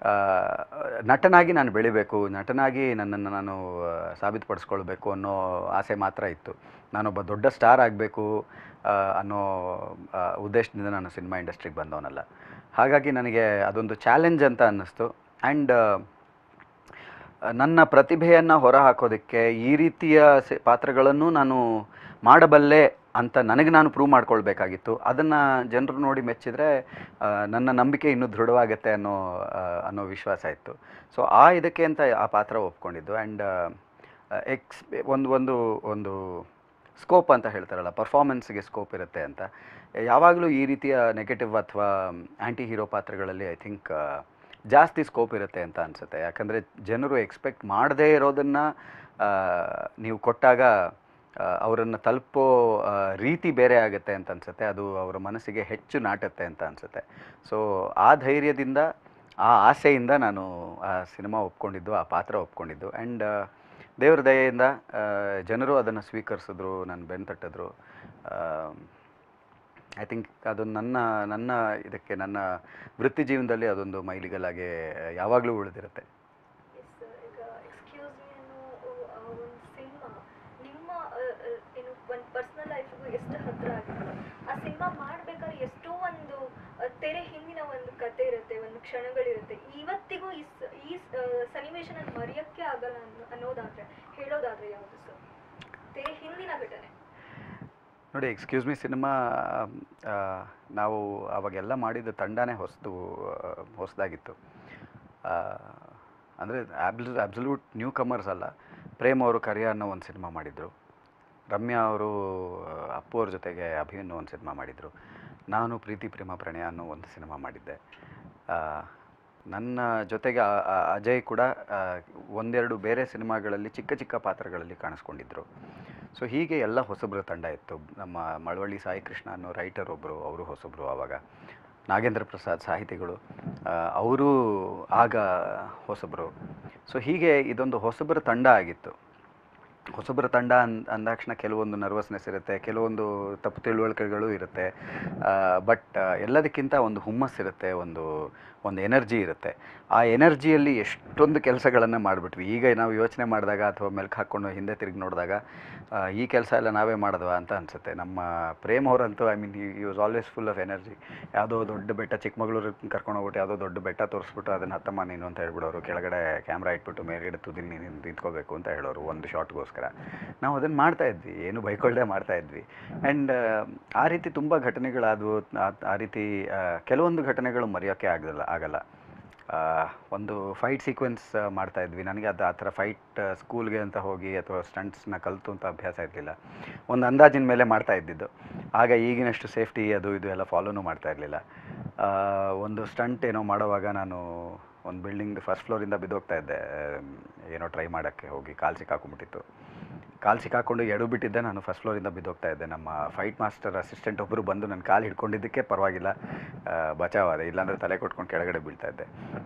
ನಟನಾಗಿ ನಾನು ಬೆಳಿಬೇಕು, ನಟನಾಗಿ ನನ್ನನ್ನು ನಾನು ಸಾಬೀತುಪಡಿಸ್ಕೊಳ್ಬೇಕು ಅನ್ನೋ ಆಸೆ ಮಾತ್ರ ಇತ್ತು. ನಾನೊಬ್ಬ ದೊಡ್ಡ ಸ್ಟಾರ್ ಆಗಬೇಕು ಅನ್ನೋ ಉದ್ದೇಶದಿಂದ ನಾನು ಸಿನಿಮಾ ಇಂಡಸ್ಟ್ರಿಗೆ ಬಂದವನಲ್ಲ. ಹಾಗಾಗಿ ನನಗೆ ಅದೊಂದು ಚಾಲೆಂಜ್ ಅಂತ ಅನ್ನಿಸ್ತು. ಆ್ಯಂಡ್ ನನ್ನ ಪ್ರತಿಭೆಯನ್ನು ಹೊರ ಹಾಕೋದಕ್ಕೆ ಈ ರೀತಿಯ ಸಿ ಪಾತ್ರಗಳನ್ನು ನಾನು ಮಾಡಬಲ್ಲೆ ಅಂತ ನನಗೆ ನಾನು ಪ್ರೂವ್ ಮಾಡ್ಕೊಳ್ಬೇಕಾಗಿತ್ತು. ಅದನ್ನು ಜನರು ನೋಡಿ ಮೆಚ್ಚಿದರೆ ನನ್ನ ನಂಬಿಕೆ ಇನ್ನೂ ದೃಢವಾಗುತ್ತೆ ಅನ್ನೋ ಅನ್ನೋ ವಿಶ್ವಾಸ ಇತ್ತು. ಸೊ ಆ ಇದಕ್ಕೆ ಅಂತ ಆ ಪಾತ್ರ ಒಪ್ಕೊಂಡಿದ್ದು. ಆ್ಯಂಡ್ ಎಕ್ಸ್ ಒಂದು ಒಂದು ಒಂದು ಸ್ಕೋಪ್ ಅಂತ ಹೇಳ್ತಾರಲ್ಲ, ಪರ್ಫಾರ್ಮೆನ್ಸ್ಗೆ ಸ್ಕೋಪ್ ಇರುತ್ತೆ ಅಂತ. ಯಾವಾಗಲೂ ಈ ರೀತಿಯ ನೆಗೆಟಿವ್ ಅಥವಾ ಆ್ಯಂಟಿ ಹೀರೋ ಪಾತ್ರಗಳಲ್ಲಿ ಐ ಥಿಂಕ್ ಜಾಸ್ತಿ ಸ್ಕೋಪ್ ಇರುತ್ತೆ ಅಂತ ಅನಿಸುತ್ತೆ. ಯಾಕಂದರೆ ಜನರು ಎಕ್ಸ್ಪೆಕ್ಟ್ ಮಾಡದೇ ಇರೋದನ್ನು ನೀವು ಕೊಟ್ಟಾಗ ಅವರನ್ನು ತಲುಪೋ ರೀತಿ ಬೇರೆ ಆಗುತ್ತೆ ಅಂತ ಅನಿಸುತ್ತೆ. ಅದು ಅವರ ಮನಸ್ಸಿಗೆ ಹೆಚ್ಚು ನಾಟುತ್ತೆ ಅಂತ ಅನಿಸುತ್ತೆ. ಸೊ ಆ ಧೈರ್ಯದಿಂದ, ಆ ಆಸೆಯಿಂದ ನಾನು ಆ ಸಿನಿಮಾ ಒಪ್ಕೊಂಡಿದ್ದು, ಆ ಪಾತ್ರ ಒಪ್ಕೊಂಡಿದ್ದು. ಆ್ಯಂಡ್ ದೇವ್ರ ದಯೆಯಿಂದ ಜನರು ಅದನ್ನು ಸ್ವೀಕರಿಸಿದ್ರು, ನನ್ನ ಬೆನ್ನು ತಟ್ಟಿದ್ರು. ಐ ಥಿಂಕ್ ಅದು ನನ್ನ ನನ್ನ ಇದಕ್ಕೆ, ನನ್ನ ವೃತ್ತಿ ಜೀವನದಲ್ಲಿ ಅದೊಂದು ಮೈಲಿಗಲ್ಲಾಗಿ ಯಾವಾಗಲೂ ಉಳಿದಿರುತ್ತೆ. ಈಗ ಎಕ್ಸ್ಕ್ಯೂಸ್ ಮೀ ಅನ್ನೋ ಒಂದು ಸಿನಿಮಾ ನಿಮ್ಮ ಏನು ಒಂದು ಪರ್ಸ್ನಲ್ ಲೈಫ್ಗೂ ಎಷ್ಟು ಹತ್ತಿರ ಆಗಿದೆ. ಆ ಸಿನಿಮಾ ಮಾಡಬೇಕಾದ್ರೆ ಎಷ್ಟೋ ಒಂದು ತೆರೆ ಹಿಂದಿನ ಒಂದು ಕತೆ ಇರುತ್ತೆ, ಒಂದು ಕ್ಷಣಗಳಿರುತ್ತೆ. ಇವತ್ತಿಗೂ ಈ ಈ ಸನ್ನಿವೇಶನ ಮರೆಯೋಕ್ಕೆ ಆಗಲ್ಲ ಅನ್ನೋ ಅನ್ನೋದಾದರೆ ಹೇಳೋದಾದರೆ ಯಾವುದು ಸರ್? ತೆರೆ ಹಿಂದಿನ ಘಟನೆ ನೋಡಿ, ಎಕ್ಸ್ಕ್ಯೂಸ್ ಮೀ ಸಿನಿಮಾ ನಾವು ಅವಾಗೆಲ್ಲ ಮಾಡಿದ ತಂಡನೇ ಹೊಸದು ಹೊಸದಾಗಿತ್ತು. ಅಂದರೆ ಆಬ್ಸು ಅಬ್ಸಲ್ಯೂಟ್ ನ್ಯೂ ಕಮರ್ಸ್ ಅಲ್ಲ. ಪ್ರೇಮ್ ಅವರು ಕರಿಯ ಅನ್ನೋ ಒಂದು ಸಿನಿಮಾ ಮಾಡಿದರು, ರಮ್ಯಾ ಅವರು ಅಪ್ಪು ಅವ್ರ ಜೊತೆಗೆ ಅಭಿ ಅನ್ನೋ ಒಂದು ಸಿನಿಮಾ ಮಾಡಿದರು, ನಾನು ಪ್ರೀತಿ ಪ್ರೇಮ ಪ್ರಣಯ ಅನ್ನೋ ಒಂದು ಸಿನಿಮಾ ಮಾಡಿದ್ದೆ. ನನ್ನ ಜೊತೆಗೆ ಅಜಯ್ ಕೂಡ ಒಂದೆರಡು ಬೇರೆ ಸಿನಿಮಾಗಳಲ್ಲಿ ಚಿಕ್ಕ ಚಿಕ್ಕ ಪಾತ್ರಗಳಲ್ಲಿ ಕಾಣಿಸ್ಕೊಂಡಿದ್ದರು. ಸೊ ಹೀಗೆ ಎಲ್ಲ ಹೊಸಬ್ರ ತಂಡ ಇತ್ತು. ನಮ್ಮ ಮಳವಳ್ಳಿ ಸಾಯಿ ಕೃಷ್ಣ ಅನ್ನೋ ರೈಟರ್ ಒಬ್ಬರು, ಅವರು ಹೊಸಬ್ರು. ಆವಾಗ ನಾಗೇಂದ್ರ ಪ್ರಸಾದ್ ಸಾಹಿತಿಗಳು, ಅವರು ಆಗ ಹೊಸಬ್ರು. ಸೊ ಹೀಗೆ ಇದೊಂದು ಹೊಸಬ್ರ ತಂಡ ಆಗಿತ್ತು. ಹೊಸಬ್ರ ತಂಡ ಅಂದ ಅಂದಾಕ್ಷಣ ಕೆಲವೊಂದು ನರ್ವಸ್ನೆಸ್ ಇರುತ್ತೆ, ಕೆಲವೊಂದು ತಪ್ಪು ತಿಳುವಳಿಕೆಗಳು ಇರುತ್ತೆ. ಬಟ್ ಎಲ್ಲದಕ್ಕಿಂತ ಒಂದು ಹುಮ್ಮಸ್ಸಿರುತ್ತೆ, ಒಂದು ಒಂದು ಎನರ್ಜಿ ಇರುತ್ತೆ. ಆ ಎನರ್ಜಿಯಲ್ಲಿ ಎಷ್ಟೊಂದು ಕೆಲಸಗಳನ್ನು ಮಾಡಿಬಿಟ್ವಿ. ಈಗ ನಾವು ಯೋಚನೆ ಮಾಡಿದಾಗ ಅಥವಾ ಮೆಲ್ಕು ಹಾಕ್ಕೊಂಡು ಹಿಂದೆ ತಿರುಗಿ ನೋಡಿದಾಗ ಈ ಕೆಲಸ ಎಲ್ಲ ನಾವೇ ಮಾಡಿದ್ವಾ ಅಂತ ಅನಿಸುತ್ತೆ. ನಮ್ಮ ಪ್ರೇಮ್ ಅವರಂತೂ ಐ ಮೀನ್ ಈ was always full of energy. ಯಾವುದೋ ದೊಡ್ಡ ಬೆಟ್ಟ, ಚಿಕ್ಕಮಗಳೂರು ಕರ್ಕೊಂಡೋಗ್ಬಿಟ್ಟು ಯಾವುದೋ ದೊಡ್ಡ ಬೆಟ್ಟ ತೋರಿಸ್ಬಿಟ್ಟು ಅದನ್ನು ಹತ್ತಮ್ಮ ನೀನು ಅಂತ ಹೇಳ್ಬಿಡೋರು, ಕೆಳಗಡೆ ಕ್ಯಾಮ್ರಾ ಇಟ್ಬಿಟ್ಟು ಮೇಲ್ಗಡೆ ತುದಿಲಿ ನೀನು ನಿಂತ್ಕೋಬೇಕು ಅಂತ ಹೇಳೋರು ಒಂದು ಶಾಟ್ಗೋಸ್ಕರ. ನಾವು ಅದನ್ನು ಮಾಡ್ತಾಯಿದ್ವಿ, ಏನು ಬೈಕೊಳ್ಳದೆ ಮಾಡ್ತಾಯಿದ್ವಿ. ಆ್ಯಂಡ್ ಆ ರೀತಿ ತುಂಬ ಘಟನೆಗಳಾದವು. ಆ ರೀತಿ ಕೆಲವೊಂದು ಘಟನೆಗಳು ಮರೆಯೋಕ್ಕೆ ಆಗಲ್ಲ ಆಗಲ್ಲ ಒಂದು ಫೈಟ್ ಸೀಕ್ವೆನ್ಸ್ ಮಾಡ್ತಾಯಿದ್ವಿ. ನನಗೆ ಅದು ಆ ಥರ ಫೈಟ್ ಸ್ಕೂಲ್ಗೆ ಅಂತ ಹೋಗಿ ಅಥವಾ ಸ್ಟಂಟ್ಸ್ನ ಕಲಿತು ಅಂತ ಅಭ್ಯಾಸ ಇರಲಿಲ್ಲ. ಒಂದು ಅಂದಾಜಿನ ಮೇಲೆ ಮಾಡ್ತಾ ಇದ್ದಿದ್ದು. ಆಗ ಈಗಿನಷ್ಟು ಸೇಫ್ಟಿ ಅದು ಇದು ಎಲ್ಲ ಫಾಲೋನೂ ಮಾಡ್ತಾ ಇರಲಿಲ್ಲ. ಒಂದು ಸ್ಟಂಟ್ ಏನೋ ಮಾಡೋವಾಗ ನಾನು ಒಂದು ಬಿಲ್ಡಿಂಗ್ ಫಸ್ಟ್ ಫ್ಲೋರಿಂದ ಬಿದ್ದೋಗ್ತಾ ಇದ್ದೆ, ಏನೋ ಟ್ರೈ ಮಾಡೋಕ್ಕೆ ಹೋಗಿ ಕಾಲು ಸಿಕ್ಕಾಕೊಂಡ್ಬಿಟ್ಟಿತ್ತು. ಕಾಲು ಸಿಕ್ಕಾಕೊಂಡು ಎಡು ಬಿಟ್ಟಿದ್ದೆ, ನಾನು ಫಸ್ಟ್ ಫ್ಲೋರಿಂದ ಬಿದ್ದೋಗ್ತಾ ಇದ್ದೆ. ನಮ್ಮ ಫೈಟ್ ಮಾಸ್ಟರ್ ಅಸಿಸ್ಟೆಂಟ್ ಒಬ್ಬರು ಬಂದು ನನ್ನ ಕಾಲು ಹಿಡ್ಕೊಂಡಿದ್ದಕ್ಕೆ ಪರವಾಗಿಲ್ಲ, ಬಚಾವಾದೆ. ಇಲ್ಲಾಂದರೆ ತಲೆ ಕೊಟ್ಕೊಂಡು ಕೆಳಗಡೆ ಬೀಳ್ತಾಯಿದ್ದೆ.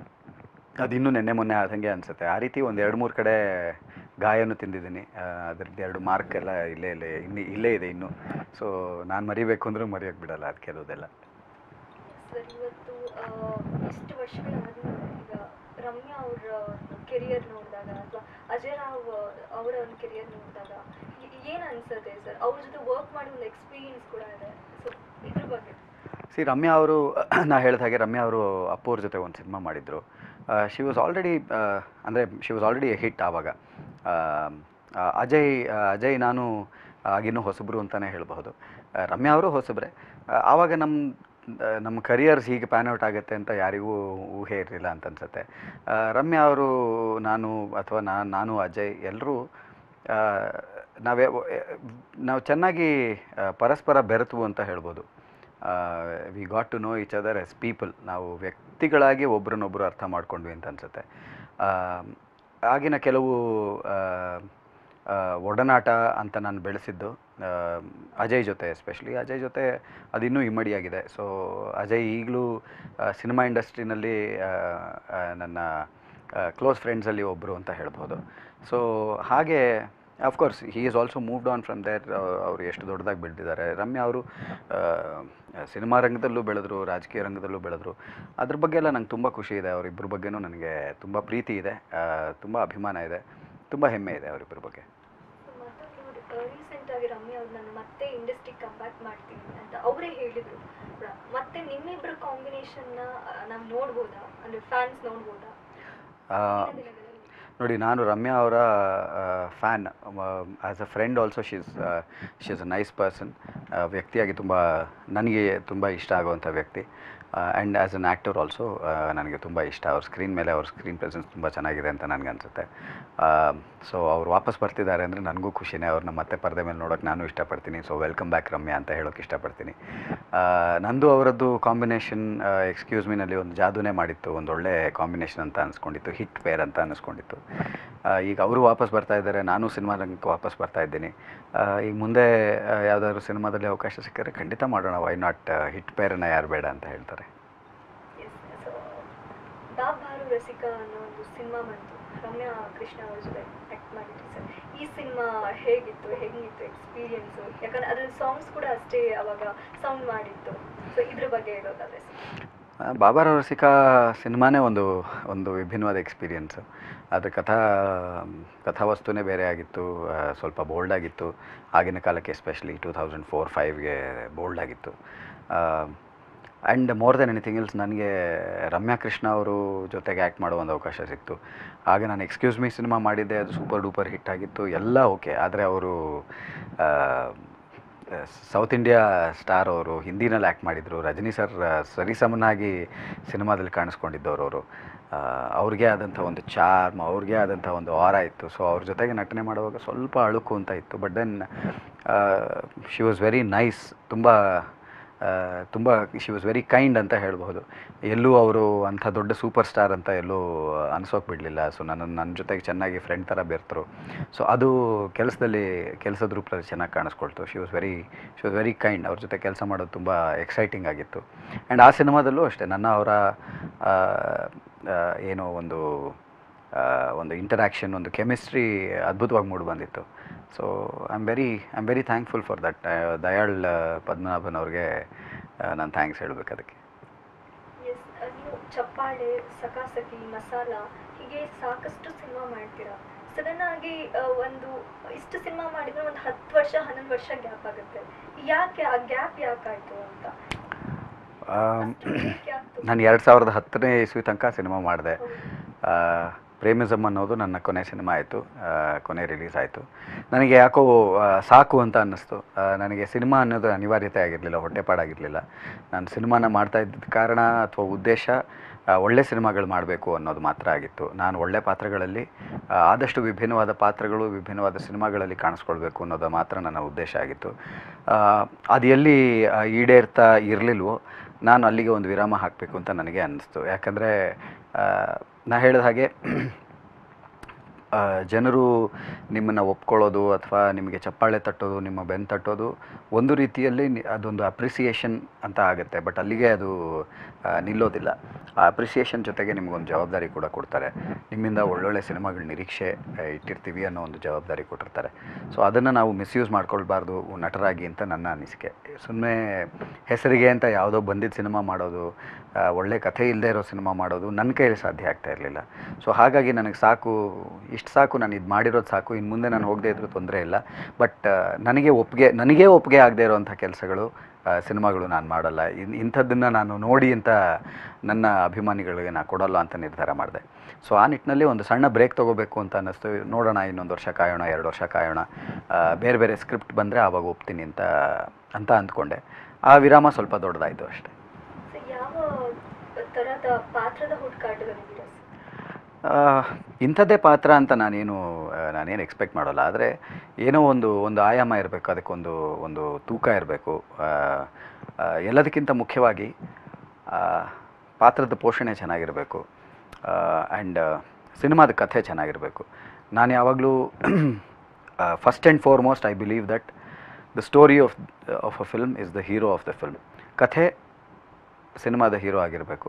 ಅದು ಇನ್ನೂ ನೆನ್ನೆ ಮೊನ್ನೆ ಆದಂಗೆ ಅನಿಸುತ್ತೆ. ಆ ರೀತಿ ಒಂದು ಎರಡು ಮೂರು ಕಡೆ ಗಾಯನೂ ತಿಂದಿದ್ದೀನಿ. ಅದರದ್ದು ಎರಡು ಮಾರ್ಕ್ ಎಲ್ಲ ಇಲ್ಲೇ ಇಲ್ಲೇ ಇನ್ನೂ ಇಲ್ಲೇ ಇದೆ ಇನ್ನೂ. ಸೊ ನಾನು ಮರಿಬೇಕು ಅಂದರೂ ಮರೆಯೋಕ್ಕೆ ಬಿಡಲ್ಲ ಅದು ಕೆಲವುದೆಲ್ಲ. ಸರ್, ಇವತ್ತು ಇಷ್ಟು ವರ್ಷಗಳಾದ್ಮೇಲೆ ಈಗ ರಮ್ಯಾ ಅವರ ಕೆರಿಯರ್ ನೋಡಿದಾಗ ಅಥವಾ ಅಜಯ್ ರಾವ್ ಅವರ ಒಂದು ಕೆರಿಯರ್ ನೋಡಿದಾಗ ಏನು ಅನಿಸುತ್ತೆ ಸರ್? ಅವ್ರ ಜೊತೆ ವರ್ಕ್ ಮಾಡಿ ಒಂದು ಎಕ್ಸ್ಪೀರಿಯನ್ಸ್ ಕೂಡ ಇದೆ. ಸೊ ಇದ್ರ ಬಗ್ಗೆ ಸಿ, ರಮ್ಯಾ ಅವರು ನಾ ಹೇಳಿದ ಹಾಗೆ ರಮ್ಯಾ ಅವರು ಅಪ್ಪು ಅವ್ರ ಜೊತೆ ಒಂದು ಸಿನಿಮಾ ಮಾಡಿದರು. ಶಿ ವಾಸ್ ಆಲ್ರೆಡಿ ಅಂದರೆ she was already a hit ಆವಾಗ. ಅಜಯ್ ಅಜಯ್ ನಾನು ಆಗಿನ್ನೂ ಹೊಸಬ್ರು ಅಂತಲೇ ಹೇಳಬಹುದು. ರಮ್ಯಾ ಅವರು ಹೊಸಬ್ರೆ. ಆವಾಗ ನಮ್ಮ ನಮ್ಮ ಕರಿಯರ್ಸ್ ಹೀಗೆ ಪ್ಯಾನ್ ಔಟ್ ಆಗುತ್ತೆ ಅಂತ ಯಾರಿಗೂ ಊಹೆ ಇರಲಿಲ್ಲ ಅಂತ ಅನ್ಸುತ್ತೆ. ರಮ್ಯಾ ಅವರು, ನಾನು ಅಥವಾ ನಾನು ನಾನು ಅಜಯ್ ಎಲ್ಲರೂ ನಾವೇ ನಾವು ಚೆನ್ನಾಗಿ ಪರಸ್ಪರ ಬೆರೆತು ಅಂತ ಹೇಳ್ಬೋದು. We got to know each other as people. ನಾವು ವ್ಯಕ್ತಿಗಳಾಗಿ ಒಬ್ರನ್ನೊಬ್ಬರು ಅರ್ಥ ಮಾಡ್ಕೊಂಡ್ವಿ ಅಂತ ಅನಿಸುತ್ತೆ. ಆಗಿನ ಕೆಲವು ಒಡನಾಟ ಅಂತ ನಾನು ಬೆಳೆಸಿದ್ದು ಅಜಯ್ ಜೊತೆ, ಎಸ್ಪೆಷಲಿ ಅಜಯ್ ಜೊತೆ ಅದಿನ್ನೂ ಇಮ್ಮಡಿಯಾಗಿದೆ. ಸೊ ಅಜಯ್ ಈಗಲೂ ಸಿನಿಮಾ ಇಂಡಸ್ಟ್ರಿನಲ್ಲಿ ನನ್ನ ಕ್ಲೋಸ್ ಫ್ರೆಂಡ್ಸಲ್ಲಿ ಒಬ್ಬರು ಅಂತ ಹೇಳ್ಬೋದು. ಸೊ ಹಾಗೆ of course he is also moved on from there. ಅವರು ಎಷ್ಟು ದೊಡ್ಡದಾಗಿ ಬೆಳೆದಿದ್ದಾರೆ. ರಮ್ಯಾ ಅವರು ಸಿನಿಮಾ ರಂಗದಲ್ಲೂ ಬೆಳೆದ್ರು, ರಾಜಕೀಯ ರಂಗದಲ್ಲೂ ಬೆಳೆದ್ರು. ಅದ್ರ ಬಗ್ಗೆ ಎಲ್ಲ ನಂಗೆ ತುಂಬ ಖುಷಿ ಇದೆ. ಅವರಿಬ್ಬರ ಬಗ್ಗೆನೂ ನನಗೆ ತುಂಬ ಪ್ರೀತಿ ಇದೆ, ತುಂಬ ಅಭಿಮಾನ ಇದೆ, ತುಂಬ ಹೆಮ್ಮೆ ಇದೆ ಅವರಿಬ್ಬರ ಬಗ್ಗೆ. ರೀಸೆಂಟಾಗಿ ರಮ್ಯಾ ಅವ್ರು ನಾನು ಮತ್ತೆ ಇಂಡಸ್ಟ್ರಿಗೆ ಕಂಬ್ಯಾಕ್ ಮಾಡ್ತೀನಿ ಅಂತ ಅವರೇ ಹೇಳಿದರು. ಮತ್ತೆ ನಿಮ್ಮಿಬ್ಬರ ಕಾಂಬಿನೇಷನ್ನ ನಾವು ನೋಡ್ಬೋದಾ? ಅಂದರೆ ಫ್ಯಾನ್ಸ್ ನೋಡ್ಬೋದಾ? ನೋಡಿ, ನಾನು ರಮ್ಯಾ ಅವರ fan. As a friend also she's she is a nice person. ವ್ಯಕ್ತಿಯಾಗಿ ತುಂಬ ನನಗೆ ತುಂಬ ಇಷ್ಟ ಆಗುವಂಥ ವ್ಯಕ್ತಿ. And as an actor also ನನಗೆ ತುಂಬ ಇಷ್ಟ. ಅವ್ರ ಸ್ಕ್ರೀನ್ ಮೇಲೆ ಅವ್ರ ಸ್ಕ್ರೀನ್ ಪ್ರೆಸೆನ್ಸ್ ತುಂಬ ಚೆನ್ನಾಗಿದೆ ಅಂತ ನನಗನ್ಸುತ್ತೆ. ಸೊ ಅವ್ರು ವಾಪಸ್ ಬರ್ತಿದ್ದಾರೆ ಅಂದರೆ ನನಗೂ ಖುಷಿನೇ. ಅವ್ರನ್ನ ಮತ್ತೆ ಪರದೆ ಮೇಲೆ ನೋಡೋಕೆ ನಾನು ಇಷ್ಟಪಡ್ತೀನಿ. ಸೊ ವೆಲ್ಕಮ್ ಬ್ಯಾಕ್ ರಮ್ಯಾ ಅಂತ ಹೇಳೋಕೆ ಇಷ್ಟಪಡ್ತೀನಿ. ನಂದು ಅವರದ್ದು ಕಾಂಬಿನೇಷನ್ ಎಕ್ಸ್ಕ್ಯೂಸ್ ಮೀನಲ್ಲಿ ಒಂದು ಜಾದೂನೇ ಮಾಡಿತ್ತು, ಒಂದು ಒಳ್ಳೆ ಕಾಂಬಿನೇಷನ್ ಅಂತ ಅನಿಸ್ಕೊಂಡಿತ್ತು, ಹಿಟ್ ಪೇರ್ ಅಂತ ಅನಿಸ್ಕೊಂಡಿತ್ತು. ಈಗ ಅವರು ವಾಪಸ್ ಬರ್ತಾ ಇದ್ದಾರೆ, ನಾನು ಸಿನಿಮಾ ರಂಗಕ್ಕೆ ವಾಪಸ್ ಬರ್ತಾ ಇದ್ದೀನಿ. ಈಗ ಮುಂದೆ ಯಾವುದಾದ್ರು ಸಿನಿಮಾದಲ್ಲಿ ಅವಕಾಶ ಸಿಕ್ಕರೆ ಖಂಡಿತ ಮಾಡೋಣ. Why not? ಹಿಟ್ ಪೇರನ್ನ ಯಾರು ಬೇಡ ಅಂತ ಹೇಳ್ತಾರೆ. ಬಾಬಾರು ರಸಿಕಾ ಅನ್ನೋ ಒಂದು ಸಿನಿಮಾ ಬಂತು, ರಮ್ಯಾ ಕೃಷ್ಣ ಅವ್ರ ಜೊತೆ ಆ್ಯಕ್ಟ್ ಮಾಡಿದ್ರಿ ಸರ್. ಈ ಸಿನಿಮಾ ಹೇಗಿತ್ತು, ಹೇಗಿತ್ತು ಎಕ್ಸ್ಪೀರಿಯನ್ಸು? ಯಾಕಂದರೆ ಅದ್ರ ಸಾಂಗ್ಸ್ ಕೂಡ ಅಷ್ಟೇ ಅವಾಗ ಸೌಂಡ್ ಮಾಡಿತ್ತು. ಸೊ ಇದ್ರ ಬಗ್ಗೆ ಹೇಳೋದಾದರೆ ಸರ್. ಬಾಬಾರ ರಸಿಕಾ ಸಿನಿಮಾನೇ ಒಂದು ಒಂದು ವಿಭಿನ್ನವಾದ ಎಕ್ಸ್ಪೀರಿಯನ್ಸು. ಅದರ ಕಥಾ ಕಥಾವಸ್ತುನೇ ಬೇರೆ ಆಗಿತ್ತು, ಸ್ವಲ್ಪ ಬೋಲ್ಡ್ ಆಗಿತ್ತು. ಆಗಿನ ಕಾಲಕ್ಕೆ ಎಸ್ಪೆಷಲಿ ಟೂ ತೌಸಂಡ್ ಫೋರ್ ಫೈವ್ಗೆ ಬೋಲ್ಡ್ ಆಗಿತ್ತು. And more than anything else ನನಗೆ ರಮ್ಯಾ ಕೃಷ್ಣ ಅವರು ಜೊತೆಗೆ ಆ್ಯಕ್ಟ್ ಮಾಡೋ ಒಂದು ಅವಕಾಶ ಸಿಕ್ತು. ಆಗ ನಾನು ಎಕ್ಸ್ಕ್ಯೂಸ್ ಮೀ ಸಿನಿಮಾ ಮಾಡಿದ್ದೆ, ಅದು ಸೂಪರ್ ಡೂಪರ್ ಹಿಟ್ ಆಗಿತ್ತು, ಎಲ್ಲ ಓಕೆ. ಆದರೆ ಅವರು ಸೌತ್ ಇಂಡಿಯಾ ಸ್ಟಾರ್, ಅವರು ಹಿಂದಿನಲ್ಲಿ ಆ್ಯಕ್ಟ್ ಮಾಡಿದರು. ರಜನಿ ಸರ್ ಸರಿಸಮನಾಗಿ ಸಿನಿಮಾದಲ್ಲಿ ಕಾಣಿಸ್ಕೊಂಡಿದ್ದವರು ಅವರು. ಅವ್ರಿಗೆ ಆದಂಥ ಒಂದು ಚಾರ್ಮ್, ಅವ್ರಿಗೆ ಆದಂಥ ಒಂದು ಆರ ಇತ್ತು. ಸೊ ಅವ್ರ ಜೊತೆಗೆ ನಟನೆ ಮಾಡುವಾಗ ಸ್ವಲ್ಪ ಅಳುಕು ಅಂತ ಇತ್ತು. But then she was very nice, ತುಂಬ ತುಂಬ ಶಿ ವಾಸ್ ವೆರಿ ಕೈಂಡ್ ಅಂತ ಹೇಳ್ಬೋದು. ಎಲ್ಲೂ ಅವರು ಅಂಥ ದೊಡ್ಡ ಸೂಪರ್ ಸ್ಟಾರ್ ಅಂತ ಎಲ್ಲೂ ಅನ್ಸೋಕೆ ಬಿಡಲಿಲ್ಲ. ಸೊ ನನ್ನ ನನ್ನ ಜೊತೆಗೆ ಚೆನ್ನಾಗಿ ಫ್ರೆಂಡ್ ಥರ ಬೆರ್ತರು. ಸೊ ಅದು ಕೆಲಸದಲ್ಲಿ ಕೆಲಸದ ರೂಪದಲ್ಲಿ ಚೆನ್ನಾಗಿ ಕಾಣಿಸ್ಕೊಳ್ತು. She was very she was very kind. ಅವ್ರ ಜೊತೆ ಕೆಲಸ ಮಾಡೋದು ತುಂಬ ಎಕ್ಸೈಟಿಂಗ್ ಆಗಿತ್ತು. ಆ್ಯಂಡ್ ಆ ಸಿನಿಮಾದಲ್ಲೂ ಅಷ್ಟೇ ನನ್ನ ಅವರ ಏನೋ ಒಂದು ಒಂದು ಇಂಟರಾಕ್ಷನ್, ಒಂದು ಕೆಮಿಸ್ಟ್ರಿ ಅದ್ಭುತವಾಗಿ ಮೂಡಿ ಬಂದಿತ್ತು. So I am very I am very thankful for that. Dayal Padmanabhan ಅವ್ರಿಗೆ ನಾನು ಥ್ಯಾಂಕ್ಸ್ ಹೇಳಬೇಕು ಅದಕ್ಕೆ. ಎಸ್, ನೀವು ಚಪ್ಪಾಳೆ, ಸಕಾಸಕಿ, ಮಸಾಲ ಹೀಗೆ ಸಾಕಷ್ಟು ಸಿನಿಮಾ ಮಾಡ್ತೀರಾ. ಸಡನ್ ಆಗಿ ಒಂದು ಇಷ್ಟು ಸಿನಿಮಾ ಮಾಡಿದ್ರೆ ಒಂದು ಹತ್ತು ವರ್ಷ ಹನ್ನೊಂದು ವರ್ಷ ಗ್ಯಾಪ್ ಆಗುತ್ತೆ. ಯಾಕೆ ಆ ಗ್ಯಾಪ್ ಯಾಕಾಯಿತು ಅಂತ? ನಾನು ಎರಡು ಸಾವಿರದ ಹತ್ತನೇ ಇಸ್ವಿ ತನಕ ಸಿನಿಮಾ ಮಾಡಿದೆ. ಪ್ರೇಮಿಸಮ್ ಅನ್ನೋದು ನನ್ನ ಕೊನೆ ಸಿನಿಮಾ ಆಯಿತು, ಕೊನೆ ರಿಲೀಸ್ ಆಯಿತು. ನನಗೆ ಯಾಕೋ ಸಾಕು ಅಂತ ಅನ್ನಿಸ್ತು. ನನಗೆ ಸಿನಿಮಾ ಅನ್ನೋದು ಅನಿವಾರ್ಯತೆ ಆಗಿರಲಿಲ್ಲ, ಹೊಟ್ಟೆಪಾಡಾಗಿರಲಿಲ್ಲ. ನಾನು ಸಿನಿಮಾನ ಮಾಡ್ತಾ ಇದ್ದ ಕಾರಣ ಅಥವಾ ಉದ್ದೇಶ ಒಳ್ಳೆ ಸಿನಿಮಾಗಳು ಮಾಡಬೇಕು ಅನ್ನೋದು ಮಾತ್ರ ಆಗಿತ್ತು. ನಾನು ಒಳ್ಳೆ ಪಾತ್ರಗಳಲ್ಲಿ, ಆದಷ್ಟು ವಿಭಿನ್ನವಾದ ಪಾತ್ರಗಳು ವಿಭಿನ್ನವಾದ ಸಿನಿಮಾಗಳಲ್ಲಿ ಕಾಣಿಸ್ಕೊಳ್ಬೇಕು ಅನ್ನೋದು ಮಾತ್ರ ನನ್ನ ಉದ್ದೇಶ ಆಗಿತ್ತು. ಅದು ಎಲ್ಲಿ ಈಡೇರ್ತಾ ಇರಲಿಲ್ವೋ ನಾನು ಅಲ್ಲಿಗೆ ಒಂದು ವಿರಾಮ ಹಾಕಬೇಕು ಅಂತ ನನಗೆ ಅನ್ನಿಸ್ತು. ಯಾಕಂದರೆ ನಾ ಹೇಳಿದ ಹಾಗೆ ಜನರು ನಿಮ್ಮನ್ನು ಒಪ್ಕೊಳ್ಳೋದು ಅಥವಾ ನಿಮಗೆ ಚಪ್ಪಾಳೆ ತಟ್ಟೋದು, ನಿಮ್ಮ ಬೆನ್ನು ತಟ್ಟೋದು ಒಂದು ರೀತಿಯಲ್ಲಿ ಅದೊಂದು ಅಪ್ರಿಸಿಯೇಷನ್ ಅಂತ ಆಗುತ್ತೆ. ಬಟ್ ಅಲ್ಲಿಗೆ ಅದು ನಿಲ್ಲೋದಿಲ್ಲ. ಆ ಅಪ್ರಿಸಿಯೇಷನ್ ಜೊತೆಗೆ ನಿಮಗೊಂದು ಜವಾಬ್ದಾರಿ ಕೂಡ ಕೊಡ್ತಾರೆ. ನಿಮ್ಮಿಂದ ಒಳ್ಳೊಳ್ಳೆ ಸಿನಿಮಾಗಳ ನಿರೀಕ್ಷೆ ಇಟ್ಟಿರ್ತೀವಿ ಅನ್ನೋ ಒಂದು ಜವಾಬ್ದಾರಿ ಕೊಟ್ಟಿರ್ತಾರೆ. ಸೊ ಅದನ್ನು ನಾವು ಮಿಸ್ಯೂಸ್ ಮಾಡ್ಕೊಳ್ಬಾರ್ದು ನಟರಾಗಿ ಅಂತ ನನ್ನ ಅನಿಸಿಕೆ. ಸುಮ್ಮನೆ ಹೆಸರಿಗೆ ಅಂತ ಯಾವುದೋ ಬಂದಿದ್ದ ಸಿನಿಮಾ ಮಾಡೋದು, ಒಳ್ಳೆ ಕಥೆ ಇಲ್ಲದೆ ಇರೋ ಸಿನಿಮಾ ಮಾಡೋದು ನನ್ನ ಕೈಯಲ್ಲಿ ಸಾಧ್ಯ ಆಗ್ತಾ ಇರಲಿಲ್ಲ. ಸೊ ಹಾಗಾಗಿ ನನಗೆ ಸಾಕು, ಇಷ್ಟು ಸಾಕು, ನಾನು ಇದು ಮಾಡಿರೋದು ಸಾಕು, ಇನ್ನು ಮುಂದೆ ನಾನು ಹೋಗದೇ ಇದ್ರೂ ತೊಂದರೆ ಇಲ್ಲ. ಬಟ್ ನನಗೆ ಒಪ್ಪಿಗೆ ನನಗೇ ಒಪ್ಪಿಗೆ ಆಗದೆ ಇರೋವಂಥ ಕೆಲಸಗಳು, ಸಿನಿಮಾಗಳು ನಾನು ಮಾಡಲ್ಲ. ಇನ್ ಇಂಥದ್ದನ್ನು ನಾನು ನೋಡಿ ಅಂತ ನನ್ನ ಅಭಿಮಾನಿಗಳಿಗೆ ನಾನು ಕೊಡಲ್ಲ ಅಂತ ನಿರ್ಧಾರ ಮಾಡಿದೆ. ಸೊ ಆ ನಿಟ್ಟಿನಲ್ಲಿ ಒಂದು ಸಣ್ಣ ಬ್ರೇಕ್ ತೊಗೋಬೇಕು ಅಂತ ಅನ್ನಿಸ್ತು. ನೋಡೋಣ, ಇನ್ನೊಂದು ವರ್ಷ ಕಾಯೋಣ, ಎರಡು ವರ್ಷ ಕಾಯೋಣ, ಬೇರೆ ಬೇರೆ ಸ್ಕ್ರಿಪ್ಟ್ ಬಂದರೆ ಆವಾಗ ಒಪ್ತೀನಿ ಅಂತ ಅಂತ ಅಂದ್ಕೊಂಡೆ. ಆ ವಿರಾಮ ಸ್ವಲ್ಪ ದೊಡ್ಡದಾಯಿತು ಅಷ್ಟೇ. ಯಾವ ಥರದ ಪಾತ್ರದ ಹುಡುಕಾಟಗಳಿದ್ದೀರಾ? ಇಂಥದ್ದೇ ಪಾತ್ರ ಅಂತ ನಾನೇನು ನಾನೇನು ಎಕ್ಸ್ಪೆಕ್ಟ್ ಮಾಡೋಲ್ಲ. ಆದರೆ ಏನೋ ಒಂದು ಒಂದು ಆಯಾಮ ಇರಬೇಕು, ಅದಕ್ಕೊಂದು ಒಂದು ತೂಕ ಇರಬೇಕು. ಎಲ್ಲದಕ್ಕಿಂತ ಮುಖ್ಯವಾಗಿ ಪಾತ್ರದ ಪೋಷಣೆ ಚೆನ್ನಾಗಿರಬೇಕು. ಆ್ಯಂಡ್ ಸಿನಿಮಾದ ಕಥೆ ಚೆನ್ನಾಗಿರಬೇಕು. ನಾನು ಯಾವಾಗಲೂ first and foremost I believe that the story of of a film is the hero of the film. ಕಥೆ ಸಿನಿಮಾದ ಹೀರೋ ಆಗಿರಬೇಕು.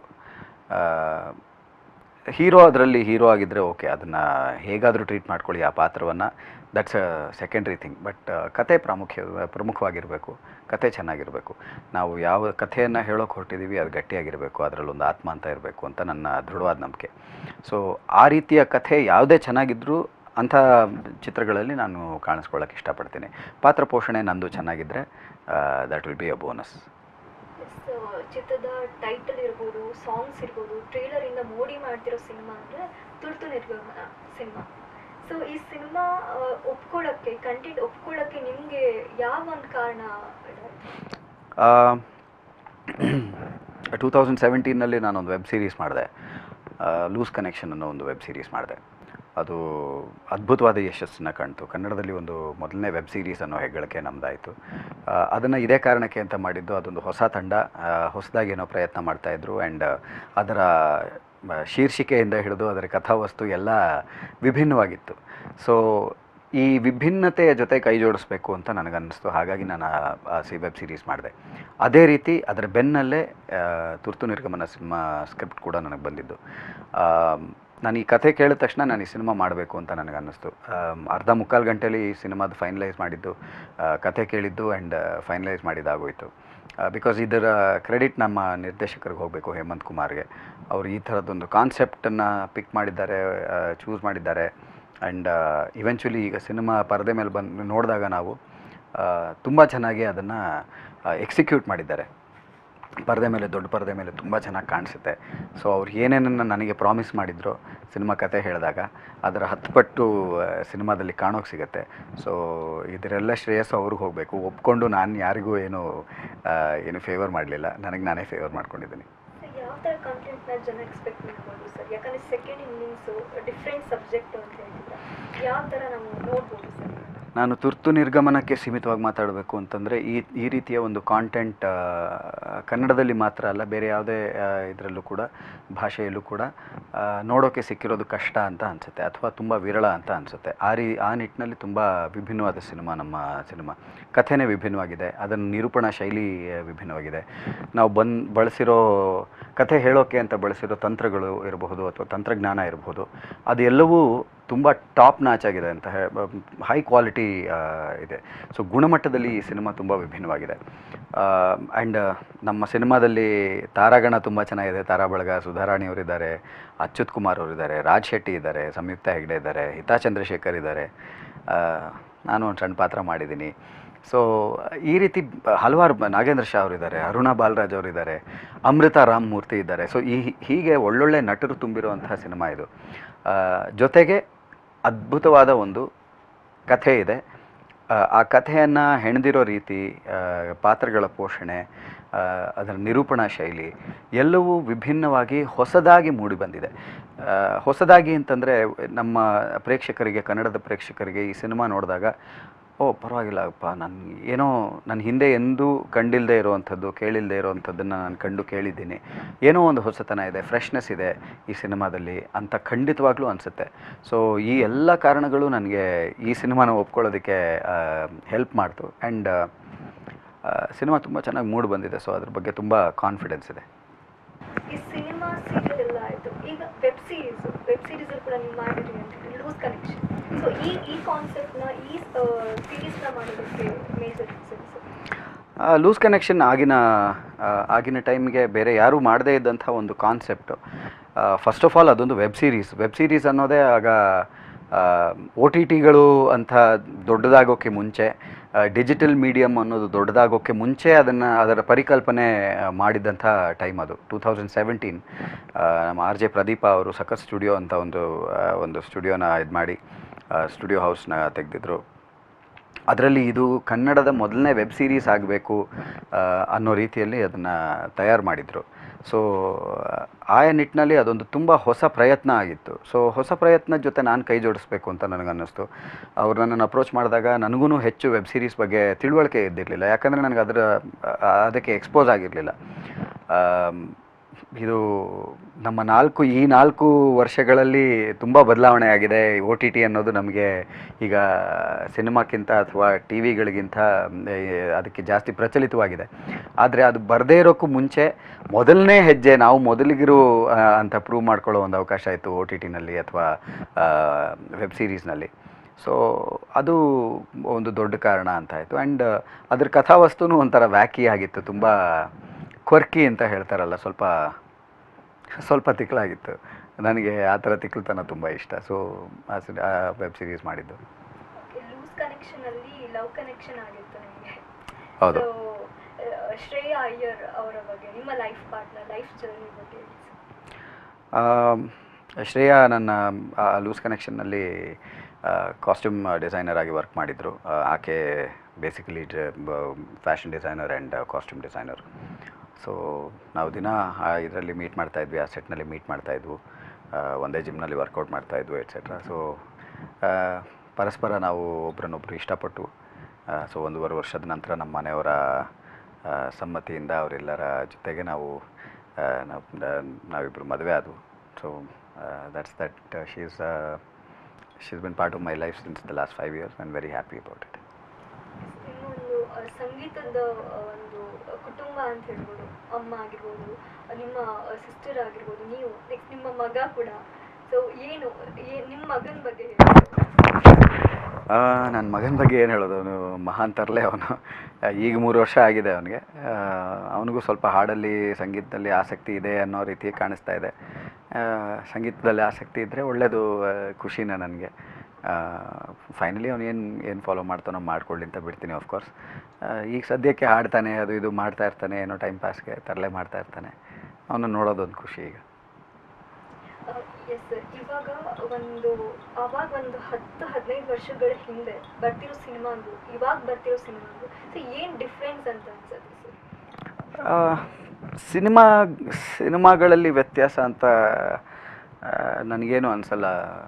ಹೀರೋ ಅದರಲ್ಲಿ ಹೀರೋ ಆಗಿದ್ದರೆ ಓಕೆ, ಅದನ್ನು ಹೇಗಾದರೂ ಟ್ರೀಟ್ ಮಾಡ್ಕೊಳ್ಳಿ ಆ ಪಾತ್ರವನ್ನು, that's a secondary thing. But ಕತೆ ಪ್ರಾಮುಖ್ಯ ಪ್ರಮುಖವಾಗಿರಬೇಕು. ಕತೆ ಚೆನ್ನಾಗಿರಬೇಕು. ನಾವು ಯಾವ ಕಥೆಯನ್ನು ಹೇಳೋಕೆ ಹೊರಟಿದ್ದೀವಿ ಅದು ಗಟ್ಟಿಯಾಗಿರಬೇಕು, ಅದರಲ್ಲೊಂದು ಆತ್ಮ ಅಂತ ಇರಬೇಕು ಅಂತ ನನ್ನ ದೃಢವಾದ ನಂಬಿಕೆ. ಸೊ ಆ ರೀತಿಯ ಕಥೆ ಯಾವುದೇ ಚೆನ್ನಾಗಿದ್ದರೂ ಅಂಥ ಚಿತ್ರಗಳಲ್ಲಿ ನಾನು ಕಾಣಿಸ್ಕೊಳ್ಳೋಕೆ ಇಷ್ಟಪಡ್ತೀನಿ. ಪಾತ್ರ ಪೋಷಣೆ ನಂದು ಚೆನ್ನಾಗಿದ್ದರೆ that will be a bonus. ಚಿತ್ರದ ಟೈಟಲ್ ಇರ್ಬೋದು, ಸಾಂಗ್ಸ್ ಇರ್ಬೋದು, ಟ್ರೇಲರಿಂದ ಮೋಡಿ ಮಾಡ್ತಿರೋ ಸಿನಿಮಾ ಅಂದರೆ ತುರ್ತು ನಿರ್ಗಮನ ಸಿನಿಮಾ. ಸೊ ಈ ಸಿನಿಮಾ ಒಪ್ಕೊಳ್ಳೋಕ್ಕೆ, ಕಂಟೆಂಟ್ ಒಪ್ಕೊಳ್ಳೋಕ್ಕೆ ನಿಮಗೆ ಯಾವ ಒಂದು ಕಾರಣ? ಟೂ ತೌಸಂಡ್ ಸೆವೆಂಟೀನಲ್ಲಿ ನಾನೊಂದು ವೆಬ್ ಸೀರೀಸ್ ಮಾಡಿದೆ, ಲೂಸ್ ಕನೆಕ್ಷನ್ ಅನ್ನೋ ಒಂದು ವೆಬ್ ಸೀರೀಸ್ ಮಾಡಿದೆ. ಅದು ಅದ್ಭುತವಾದ ಯಶಸ್ಸನ್ನು ಕಾಣ್ತು. ಕನ್ನಡದಲ್ಲಿ ಒಂದು ಮೊದಲನೇ ವೆಬ್ ಸೀರೀಸ್ ಅನ್ನೋ ಹೆಗ್ಗಳಿಕೆ ನಮ್ಮದಾಯಿತು. ಅದನ್ನು ಇದೇ ಕಾರಣಕ್ಕೆ ಅಂತ ಮಾಡಿದ್ದು, ಅದೊಂದು ಹೊಸ ತಂಡ ಹೊಸದಾಗಿ ಏನೋ ಪ್ರಯತ್ನ ಮಾಡ್ತಾಯಿದ್ರು. ಆ್ಯಂಡ್ ಅದರ ಶೀರ್ಷಿಕೆಯಿಂದ ಹಿಡಿದು ಅದರ ಕಥಾವಸ್ತು ಎಲ್ಲ ವಿಭಿನ್ನವಾಗಿತ್ತು. ಸೊ ಈ ವಿಭಿನ್ನತೆಯ ಜೊತೆ ಕೈ ಜೋಡಿಸ್ಬೇಕು ಅಂತ ನನಗನ್ನಿಸ್ತು. ಹಾಗಾಗಿ ನಾನು ಆ ಸಿ ವೆಬ್ ಸೀರೀಸ್ ಮಾಡಿದೆ. ಅದೇ ರೀತಿ ಅದರ ಬೆನ್ನಲ್ಲೇ ತುರ್ತು ನಿರ್ಗಮನ ಸಿನಿಮಾ ಸ್ಕ್ರಿಪ್ಟ್ ಕೂಡ ನನಗೆ ಬಂದಿದ್ದು. ನಾನು ಈ ಕಥೆ ಕೇಳಿದ ತಕ್ಷಣ ನಾನು ಈ ಸಿನಿಮಾ ಮಾಡಬೇಕು ಅಂತ ನನಗನ್ನಿಸ್ತು. ಅರ್ಧ ಮುಕ್ಕಾಲು ಗಂಟೆಯಲ್ಲಿ ಈ ಸಿನಿಮಾದ ಫೈನಲೈಸ್ ಮಾಡಿದ್ದು, ಕಥೆ ಕೇಳಿದ್ದು ಆ್ಯಂಡ್ ಫೈನಲೈಸ್ ಮಾಡಿದ್ದಾಗೋಯಿತು. ಬಿಕಾಸ್ ಇದರ ಕ್ರೆಡಿಟ್ ನಮ್ಮ ನಿರ್ದೇಶಕರಿಗೆ ಹೋಗಬೇಕು, ಹೇಮಂತ್ ಕುಮಾರ್ಗೆ. ಅವರು ಈ ಥರದ್ದೊಂದು ಕಾನ್ಸೆಪ್ಟನ್ನು ಪಿಕ್ ಮಾಡಿದ್ದಾರೆ, ಚೂಸ್ ಮಾಡಿದ್ದಾರೆ. ಆ್ಯಂಡ್ ಇವೆಂಚುಲಿ ಈಗ ಸಿನಿಮಾ ಪರದೆ ಮೇಲೆ ಬಂದು ನೋಡಿದಾಗ ನಾವು ತುಂಬ ಚೆನ್ನಾಗಿ ಅದನ್ನು ಎಕ್ಸಿಕ್ಯೂಟ್ ಮಾಡಿದ್ದಾರೆ. ಪರದೆ ಮೇಲೆ, ದೊಡ್ಡ ಪರದೆ ಮೇಲೆ ತುಂಬ ಚೆನ್ನಾಗಿ ಕಾಣಿಸುತ್ತೆ. ಸೊ ಅವ್ರು ಏನೇನನ್ನು ನನಗೆ ಪ್ರಾಮಿಸ್ ಮಾಡಿದ್ರು ಸಿನಿಮಾ ಕತೆ ಹೇಳಿದಾಗ, ಅದರ ಹತ್ತು ಪಟ್ಟು ಸಿನಿಮಾದಲ್ಲಿ ಕಾಣೋಕ್ಕೆ ಸಿಗುತ್ತೆ. ಸೊ ಇದರೆಲ್ಲ ಶ್ರೇಯಸ್ಸು ಅವ್ರಿಗೆ ಹೋಗಬೇಕು. ಒಪ್ಕೊಂಡು ನಾನು ಯಾರಿಗೂ ಏನು ಏನು ಫೇವರ್ ಮಾಡಲಿಲ್ಲ, ನನಗೆ ನಾನೇ ಫೇವರ್ ಮಾಡ್ಕೊಂಡಿದ್ದೀನಿ. ಯಾವ ಥರ ಕಂಟೆಂಟ್ನ ಜನ ಎಕ್ಸ್ಪೆಕ್ಟ್ ಮಾಡ್ಬೋದು ಸರ್? ಯಾಕಂದರೆ ಸೆಕೆಂಡ್ ಇನ್ನಿಂಗ್ಸು ಡಿಫ್ರೆಂಟ್ ಸಬ್ಜೆಕ್ಟ್ ಅಂತ ಹೇಳ್ತಿದ್ರೆ ಯಾವ ಥರ ನಾವು ನೋಡ್ಬೋದು ಸರ್? ನಾನು ತುರ್ತು ನಿರ್ಗಮನಕ್ಕೆ ಸೀಮಿತವಾಗಿ ಮಾತಾಡಬೇಕು ಅಂತಂದರೆ, ಈ ಈ ರೀತಿಯ ಒಂದು ಕಾಂಟೆಂಟ್ ಕನ್ನಡದಲ್ಲಿ ಮಾತ್ರ ಅಲ್ಲ, ಬೇರೆ ಯಾವುದೇ ಇದರಲ್ಲೂ ಕೂಡ, ಭಾಷೆಯಲ್ಲೂ ಕೂಡ ನೋಡೋಕ್ಕೆ ಸಿಕ್ಕಿರೋದು ಕಷ್ಟ ಅಂತ ಅನಿಸುತ್ತೆ, ಅಥವಾ ತುಂಬ ವಿರಳ ಅಂತ ಅನಿಸುತ್ತೆ. ಆ ರೀ ಆ ನಿಟ್ಟಿನಲ್ಲಿ ತುಂಬ ವಿಭಿನ್ನವಾದ ಸಿನಿಮಾ ನಮ್ಮ ಸಿನಿಮಾ. ಕಥೆನೇ ವಿಭಿನ್ನವಾಗಿದೆ, ಅದನ್ನು ನಿರೂಪಣಾ ಶೈಲಿ ವಿಭಿನ್ನವಾಗಿದೆ. ನಾವು ಬಂದು ಬಳಸಿರೋ ಕಥೆ ಹೇಳೋಕ್ಕೆ ಅಂತ ಬಳಸಿರೋ ತಂತ್ರಗಳು ಇರಬಹುದು, ಅಥವಾ ತಂತ್ರಜ್ಞಾನ ಇರಬಹುದು, ಅದೆಲ್ಲವೂ ತುಂಬ ಟಾಪ್ ನ್ಯಾಚ್ ಆಗಿದೆ ಅಂತ ಹೈ ಕ್ವಾಲಿಟಿ ಇದೆ. ಸೊ ಗುಣಮಟ್ಟದಲ್ಲಿ ಈ ಸಿನಿಮಾ ತುಂಬ ವಿಭಿನ್ನವಾಗಿದೆ. ಆ್ಯಂಡ್ ನಮ್ಮ ಸಿನಿಮಾದಲ್ಲಿ ತಾರಾಗಣ ತುಂಬ ಚೆನ್ನಾಗಿದೆ. ತಾರಾ ಬಳಗ, ಸುಧಾರಾಣಿಯವರಿದ್ದಾರೆ, ಅಚ್ಯುತ್ ಕುಮಾರ್ ಅವರಿದ್ದಾರೆ, ರಾಜ್ ಶೆಟ್ಟಿ ಇದ್ದಾರೆ, ಸಂಯುಕ್ತ ಹೆಗ್ಡೆ ಇದ್ದಾರೆ, ಹಿತಾ ಚಂದ್ರಶೇಖರ್ ಇದ್ದಾರೆ, ನಾನು ಒಂದು ಸಣ್ಣ ಪಾತ್ರ ಮಾಡಿದ್ದೀನಿ. ಸೊ ಈ ರೀತಿ ಹಲವಾರು, ನಾಗೇಂದ್ರ ಶಾ ಅವರಿದ್ದಾರೆ, ಅರುಣಾ ಬಾಲರಾಜ್ ಅವರಿದ್ದಾರೆ, ಅಮೃತ ರಾಮಮೂರ್ತಿ ಇದ್ದಾರೆ. ಸೊ ಈ ಹೀಗೆ ಒಳ್ಳೊಳ್ಳೆ ನಟರು ತುಂಬಿರುವಂತಹ ಸಿನಿಮಾ ಇದು. ಜೊತೆಗೆ ಅದ್ಭುತವಾದ ಒಂದು ಕಥೆ ಇದೆ. ಆ ಕಥೆಯನ್ನು ಹೆಣೆದಿರೋ ರೀತಿ, ಪಾತ್ರಗಳ ಪೋಷಣೆ, ಅದರ ನಿರೂಪಣಾ ಶೈಲಿ ಎಲ್ಲವೂ ವಿಭಿನ್ನವಾಗಿ ಹೊಸದಾಗಿ ಮೂಡಿಬಂದಿದೆ. ಹೊಸದಾಗಿ ಅಂತಂದರೆ ನಮ್ಮ ಪ್ರೇಕ್ಷಕರಿಗೆ, ಕನ್ನಡದ ಪ್ರೇಕ್ಷಕರಿಗೆ ಈ ಸಿನಿಮಾ ನೋಡಿದಾಗ, ಓ ಪರವಾಗಿಲ್ಲಪ್ಪ, ನಾನು ಏನೋ ನನ್ನ ಹಿಂದೆ ಎಂದೂ ಕಂಡಿಲ್ಲದೆ ಇರೋವಂಥದ್ದು, ಕೇಳಿಲ್ಲದೆ ಇರೋವಂಥದ್ದನ್ನು ನಾನು ಕಂಡು ಕೇಳಿದ್ದೀನಿ, ಏನೋ ಒಂದು ಹೊಸತನ ಇದೆ, ಫ್ರೆಶ್ನೆಸ್ ಇದೆ ಈ ಸಿನಿಮಾದಲ್ಲಿ ಅಂತ ಖಂಡಿತವಾಗ್ಲೂ ಅನಿಸುತ್ತೆ. ಸೊ ಈ ಎಲ್ಲ ಕಾರಣಗಳು ನನಗೆ ಈ ಸಿನಿಮಾನ ಒಪ್ಕೊಳ್ಳೋದಕ್ಕೆ ಹೆಲ್ಪ್ ಮಾಡ್ತು. ಆ್ಯಂಡ್ ಸಿನಿಮಾ ತುಂಬ ಚೆನ್ನಾಗಿ ಮೂಡಿ ಬಂದಿದೆ. ಸೊ ಅದ್ರ ಬಗ್ಗೆ ತುಂಬ ಕಾನ್ಫಿಡೆನ್ಸ್ ಇದೆ. ಈ ಸಿನಿಮಾ ಸೀರಿಯಲ್ ಎಲ್ಲ ಆಯಿತು, ಈಗ ವೆಬ್ ಸೀರೀಸ್ ವೆಬ್ ಸೀರೀಸಲ್ಲಿ ಕೂಡ ನೀವು ಮಾಡಿರಿ ಅಂತ ಹೇಳಿ ಲೂಸ್ ಕನೆಕ್ಷನ್. ಸೊ ಈ ಈ ಕಾನ್ಸೆಪ್ಟ್ನ ಈ ಸೀರೀಸ್ನ ಮಾಡೋದಕ್ಕೆ ಮೇಜರ್ ರೀಸನ್ಸ್? ಲೂಸ್ ಕನೆಕ್ಷನ್ ಆಗಿನ ಆಗಿನ ಟೈಮ್ಗೆ ಬೇರೆ ಯಾರೂ ಮಾಡದೇ ಇದ್ದಂಥ ಒಂದು ಕಾನ್ಸೆಪ್ಟು. ಫಸ್ಟ್ ಆಫ್ ಆಲ್ ಅದೊಂದು ವೆಬ್ ಸೀರೀಸ್. ವೆಬ್ ಸೀರೀಸ್ ಅನ್ನೋದೇ ಆಗ ಒ ಟಿ ಟಿಗಳು ಅಂತ ದೊಡ್ಡದಾಗೋಕ್ಕೆ ಮುಂಚೆ, ಡಿಜಿಟಲ್ ಮೀಡಿಯಮ್ ಅನ್ನೋದು ದೊಡ್ಡದಾಗೋಕ್ಕೆ ಮುಂಚೆ ಅದನ್ನು ಅದರ ಪರಿಕಲ್ಪನೆ ಮಾಡಿದ್ದಂಥ ಟೈಮ್ ಅದು. ಟೂ ತೌಸಂಡ್ ಸೆವೆಂಟೀನ್ ನಮ್ಮ ಆರ್ ಜೆ ಪ್ರದೀಪ ಅವರು ಸಖತ್ ಸ್ಟುಡಿಯೋ ಅಂತ ಒಂದು ಒಂದು ಸ್ಟುಡಿಯೋನ ಇದು ಮಾಡಿ, ಸ್ಟುಡಿಯೋ ಹೌಸ್ನ ತೆಗೆದಿದ್ರು. ಅದರಲ್ಲಿ ಇದು ಕನ್ನಡದ ಮೊದಲನೇ ವೆಬ್ ಸೀರೀಸ್ ಆಗಬೇಕು ಅನ್ನೋ ರೀತಿಯಲ್ಲಿ ಅದನ್ನು ತಯಾರು ಮಾಡಿದರು. ಸೊ ಆ ನಿಟ್ಟಿನಲ್ಲಿ ಅದೊಂದು ತುಂಬ ಹೊಸ ಪ್ರಯತ್ನ ಆಗಿತ್ತು. ಸೊ ಹೊಸ ಪ್ರಯತ್ನದ ಜೊತೆ ನಾನು ಕೈ ಜೋಡಿಸ್ಬೇಕು ಅಂತ ನನಗನ್ನಿಸ್ತು. ಅವ್ರು ನನ್ನನ್ನು ಅಪ್ರೋಚ್ ಮಾಡಿದಾಗ ನನಗೂ ಹೆಚ್ಚು ವೆಬ್ ಸೀರೀಸ್ ಬಗ್ಗೆ ತಿಳುವಳಿಕೆ ಇದ್ದಿರಲಿಲ್ಲ, ಯಾಕಂದರೆ ನನಗೆ ಅದರ ಅದಕ್ಕೆ ಎಕ್ಸ್ಪೋಸ್ ಆಗಿರಲಿಲ್ಲ. ಇದು ನಮ್ಮ ನಾಲ್ಕು ಈ ನಾಲ್ಕು ವರ್ಷಗಳಲ್ಲಿ ತುಂಬ ಬದಲಾವಣೆ ಆಗಿದೆ. ಒ ಟಿ ಟಿ ಅನ್ನೋದು ನಮಗೆ ಈಗ ಸಿನಿಮಾಕ್ಕಿಂತ ಅಥವಾ ಟಿ ವಿಗಳಿಗಿಂತ ಅದಕ್ಕೆ ಜಾಸ್ತಿ ಪ್ರಚಲಿತವಾಗಿದೆ. ಆದರೆ ಅದು ಬರದೇ ಇರೋಕ್ಕೂ ಮುಂಚೆ ಮೊದಲನೇ ಹೆಜ್ಜೆ ನಾವು ಮೊದಲಿಗಿರು ಅಂತ ಪ್ರೂವ್ ಮಾಡ್ಕೊಳ್ಳೋ ಒಂದು ಅವಕಾಶ ಇತ್ತು ಒ ಟಿ ಟಿನಲ್ಲಿ ಅಥವಾ ವೆಬ್ ಸೀರೀಸ್ನಲ್ಲಿ. ಸೊ ಅದು ಒಂದು ದೊಡ್ಡ ಕಾರಣ ಅಂತಾಯಿತು. ಆ್ಯಂಡ್ ಅದ್ರ ಕಥಾವಸ್ತುನೂ ಒಂಥರ ವ್ಯಾಕಿ ಆಗಿತ್ತು, ತುಂಬ ಕ್ವರ್ಕಿ ಅಂತ ಹೇಳ್ತಾರಲ್ಲ, ಸ್ವಲ್ಪ ಸ್ವಲ್ಪ ತಿಕ್ಕಲಾಗಿತ್ತು. ನನಗೆ ಆ ಥರ ತಿಕ್ಕಲ್ತನ ತುಂಬ ಇಷ್ಟ. ಸೊ ಆ ವೆಬ್ ಸೀರೀಸ್ ಮಾಡಿದ್ದು. ಲೂಸ್ ಕನೆಕ್ಷನಲ್ಲಿ ಲವ್ ಕನೆಕ್ಷನ್ ಆಗಿತ್ತು ನಿಮಗೆ. ಹೌದು. ಶ್ರೇಯಾ ಅಯ್ಯರ್ ಅವರ ಬಗ್ಗೆ, ನಿಮ್ಮ ಲೈಫ್ ಪಾರ್ಟ್ನರ್, ಲೈಫ್ ಜರ್ನಿ ಬಗ್ಗೆ? ಶ್ರೇಯಾ ನನ್ನ ಲೂಸ್ ಕನೆಕ್ಷನ್ನಲ್ಲಿ ಕಾಸ್ಟ್ಯೂಮ್ ಡಿಸೈನರ್ ಆಗಿ ವರ್ಕ್ ಮಾಡಿದರು. ಆಕೆ basically fashion designer and costume designer. So ನಾವು ದಿನ ಇದರಲ್ಲಿ ಮೀಟ್ ಮಾಡ್ತಾಯಿದ್ವಿ, ಆ ಸೆಟ್ನಲ್ಲಿ ಮೀಟ್ ಮಾಡ್ತಾಯಿದ್ವು, ಒಂದೇ ಜಿಮ್ನಲ್ಲಿ ವರ್ಕೌಟ್ ಮಾಡ್ತಾಯಿದ್ವು ಎಟ್ಸೆಟ್ರಾ. ಸೊ ಪರಸ್ಪರ ನಾವು ಒಬ್ರನ್ನೊಬ್ಬರು ಇಷ್ಟಪಟ್ಟು ಸೊ ಒಂದೂವರೆ ವರ್ಷದ ನಂತರ ನಮ್ಮ ಮನೆಯವರ ಸಮ್ಮತಿಯಿಂದ ಅವರೆಲ್ಲರ ಜೊತೆಗೆ ನಾವು ನಾವು ನಾವಿಬ್ಬರು ಮದುವೆ ಆದವು. So that's that she is she is been part of my life since the last five years. I am very happy about it. ಇನ್ನೊಂದು ಸಂಗೀತದ ಒಂದು ಕುಟುಂಬ ಅಂತ ಹೇಳ್ಬೋದು, ಅಮ್ಮ ಆಗಿರ್ಬೋದು, ನಿಮ್ಮ ಸಿಸ್ಟರ್ ಆಗಿರ್ಬೋದು, ನೀವು ನೆಕ್ಸ್ಟ್ ನಿಮ್ಮ ಮಗ ಕೂಡ. ಸೊ ಏನು ನಿಮ್ಮ ಮಗನ ಬಗ್ಗೆ ಹೇಳಿ? ನನ್ನ ಮಗನ ಬಗ್ಗೆ ಏನು ಹೇಳೋದು, ಅವನು ಮಹಾನ್ ತರಲೆ. ಅವನು ಈಗ ಮೂರು ವರ್ಷ ಆಗಿದೆ ಅವನಿಗೆ. ಅವನಿಗೂ ಸ್ವಲ್ಪ ಹಾಡಲ್ಲಿ ಸಂಗೀತದಲ್ಲಿ ಆಸಕ್ತಿ ಇದೆ ಅನ್ನೋ ರೀತಿ ಕಾಣಿಸ್ತಾ ಇದೆ. ಸಂಗೀತದಲ್ಲಿ ಆಸಕ್ತಿ ಇದ್ದರೆ ಒಳ್ಳೆಯದು, ಖುಷಿನ ನನಗೆ. ಫೈನಲಿ ಅವನು ಏನು ಏನು ಫಾಲೋ ಮಾಡ್ತಾನೋ ಮಾಡ್ಕೊಳ್ಳಿ ಅಂತ ಬಿಡ್ತೀನಿ. ಆಫ್ಕೋರ್ಸ್ ಈಗ ಸದ್ಯಕ್ಕೆ ಹಾಡ್ತಾನೆ, ಅದು ಇದು ಮಾಡ್ತಾ ಇರ್ತಾನೆ, ಏನೋ ಟೈಮ್ ಪಾಸ್ಗೆ ತರಲೆ ಮಾಡ್ತಾ ಇರ್ತಾನೆ. ಅವನು ನೋಡೋದೊಂದು ಖುಷಿ ಈಗ. ಎಸ್, ಇವಾಗ ಒಂದು ಅವಾಗ ಒಂದು ಹತ್ತು ಹದಿನೈದು ವರ್ಷಗಳ ಹಿಂದೆ ಬರ್ತಿರೋ ಸಿನಿಮಾಗೂ ಇವಾಗ ಬರ್ತಿರೋ ಸಿನಿಮಾಗೂ ಸೊ ಏನು ಡಿಫ್ರೆನ್ಸ್ ಅಂತ ಅನ್ಸುತ್ತೆ ಸರ್? ಸಿನಿಮಾ ಸಿನಿಮಾಗಳಲ್ಲಿ ವ್ಯತ್ಯಾಸ ಅಂತ ನನಗೇನು ಅನಿಸಲ್ಲ.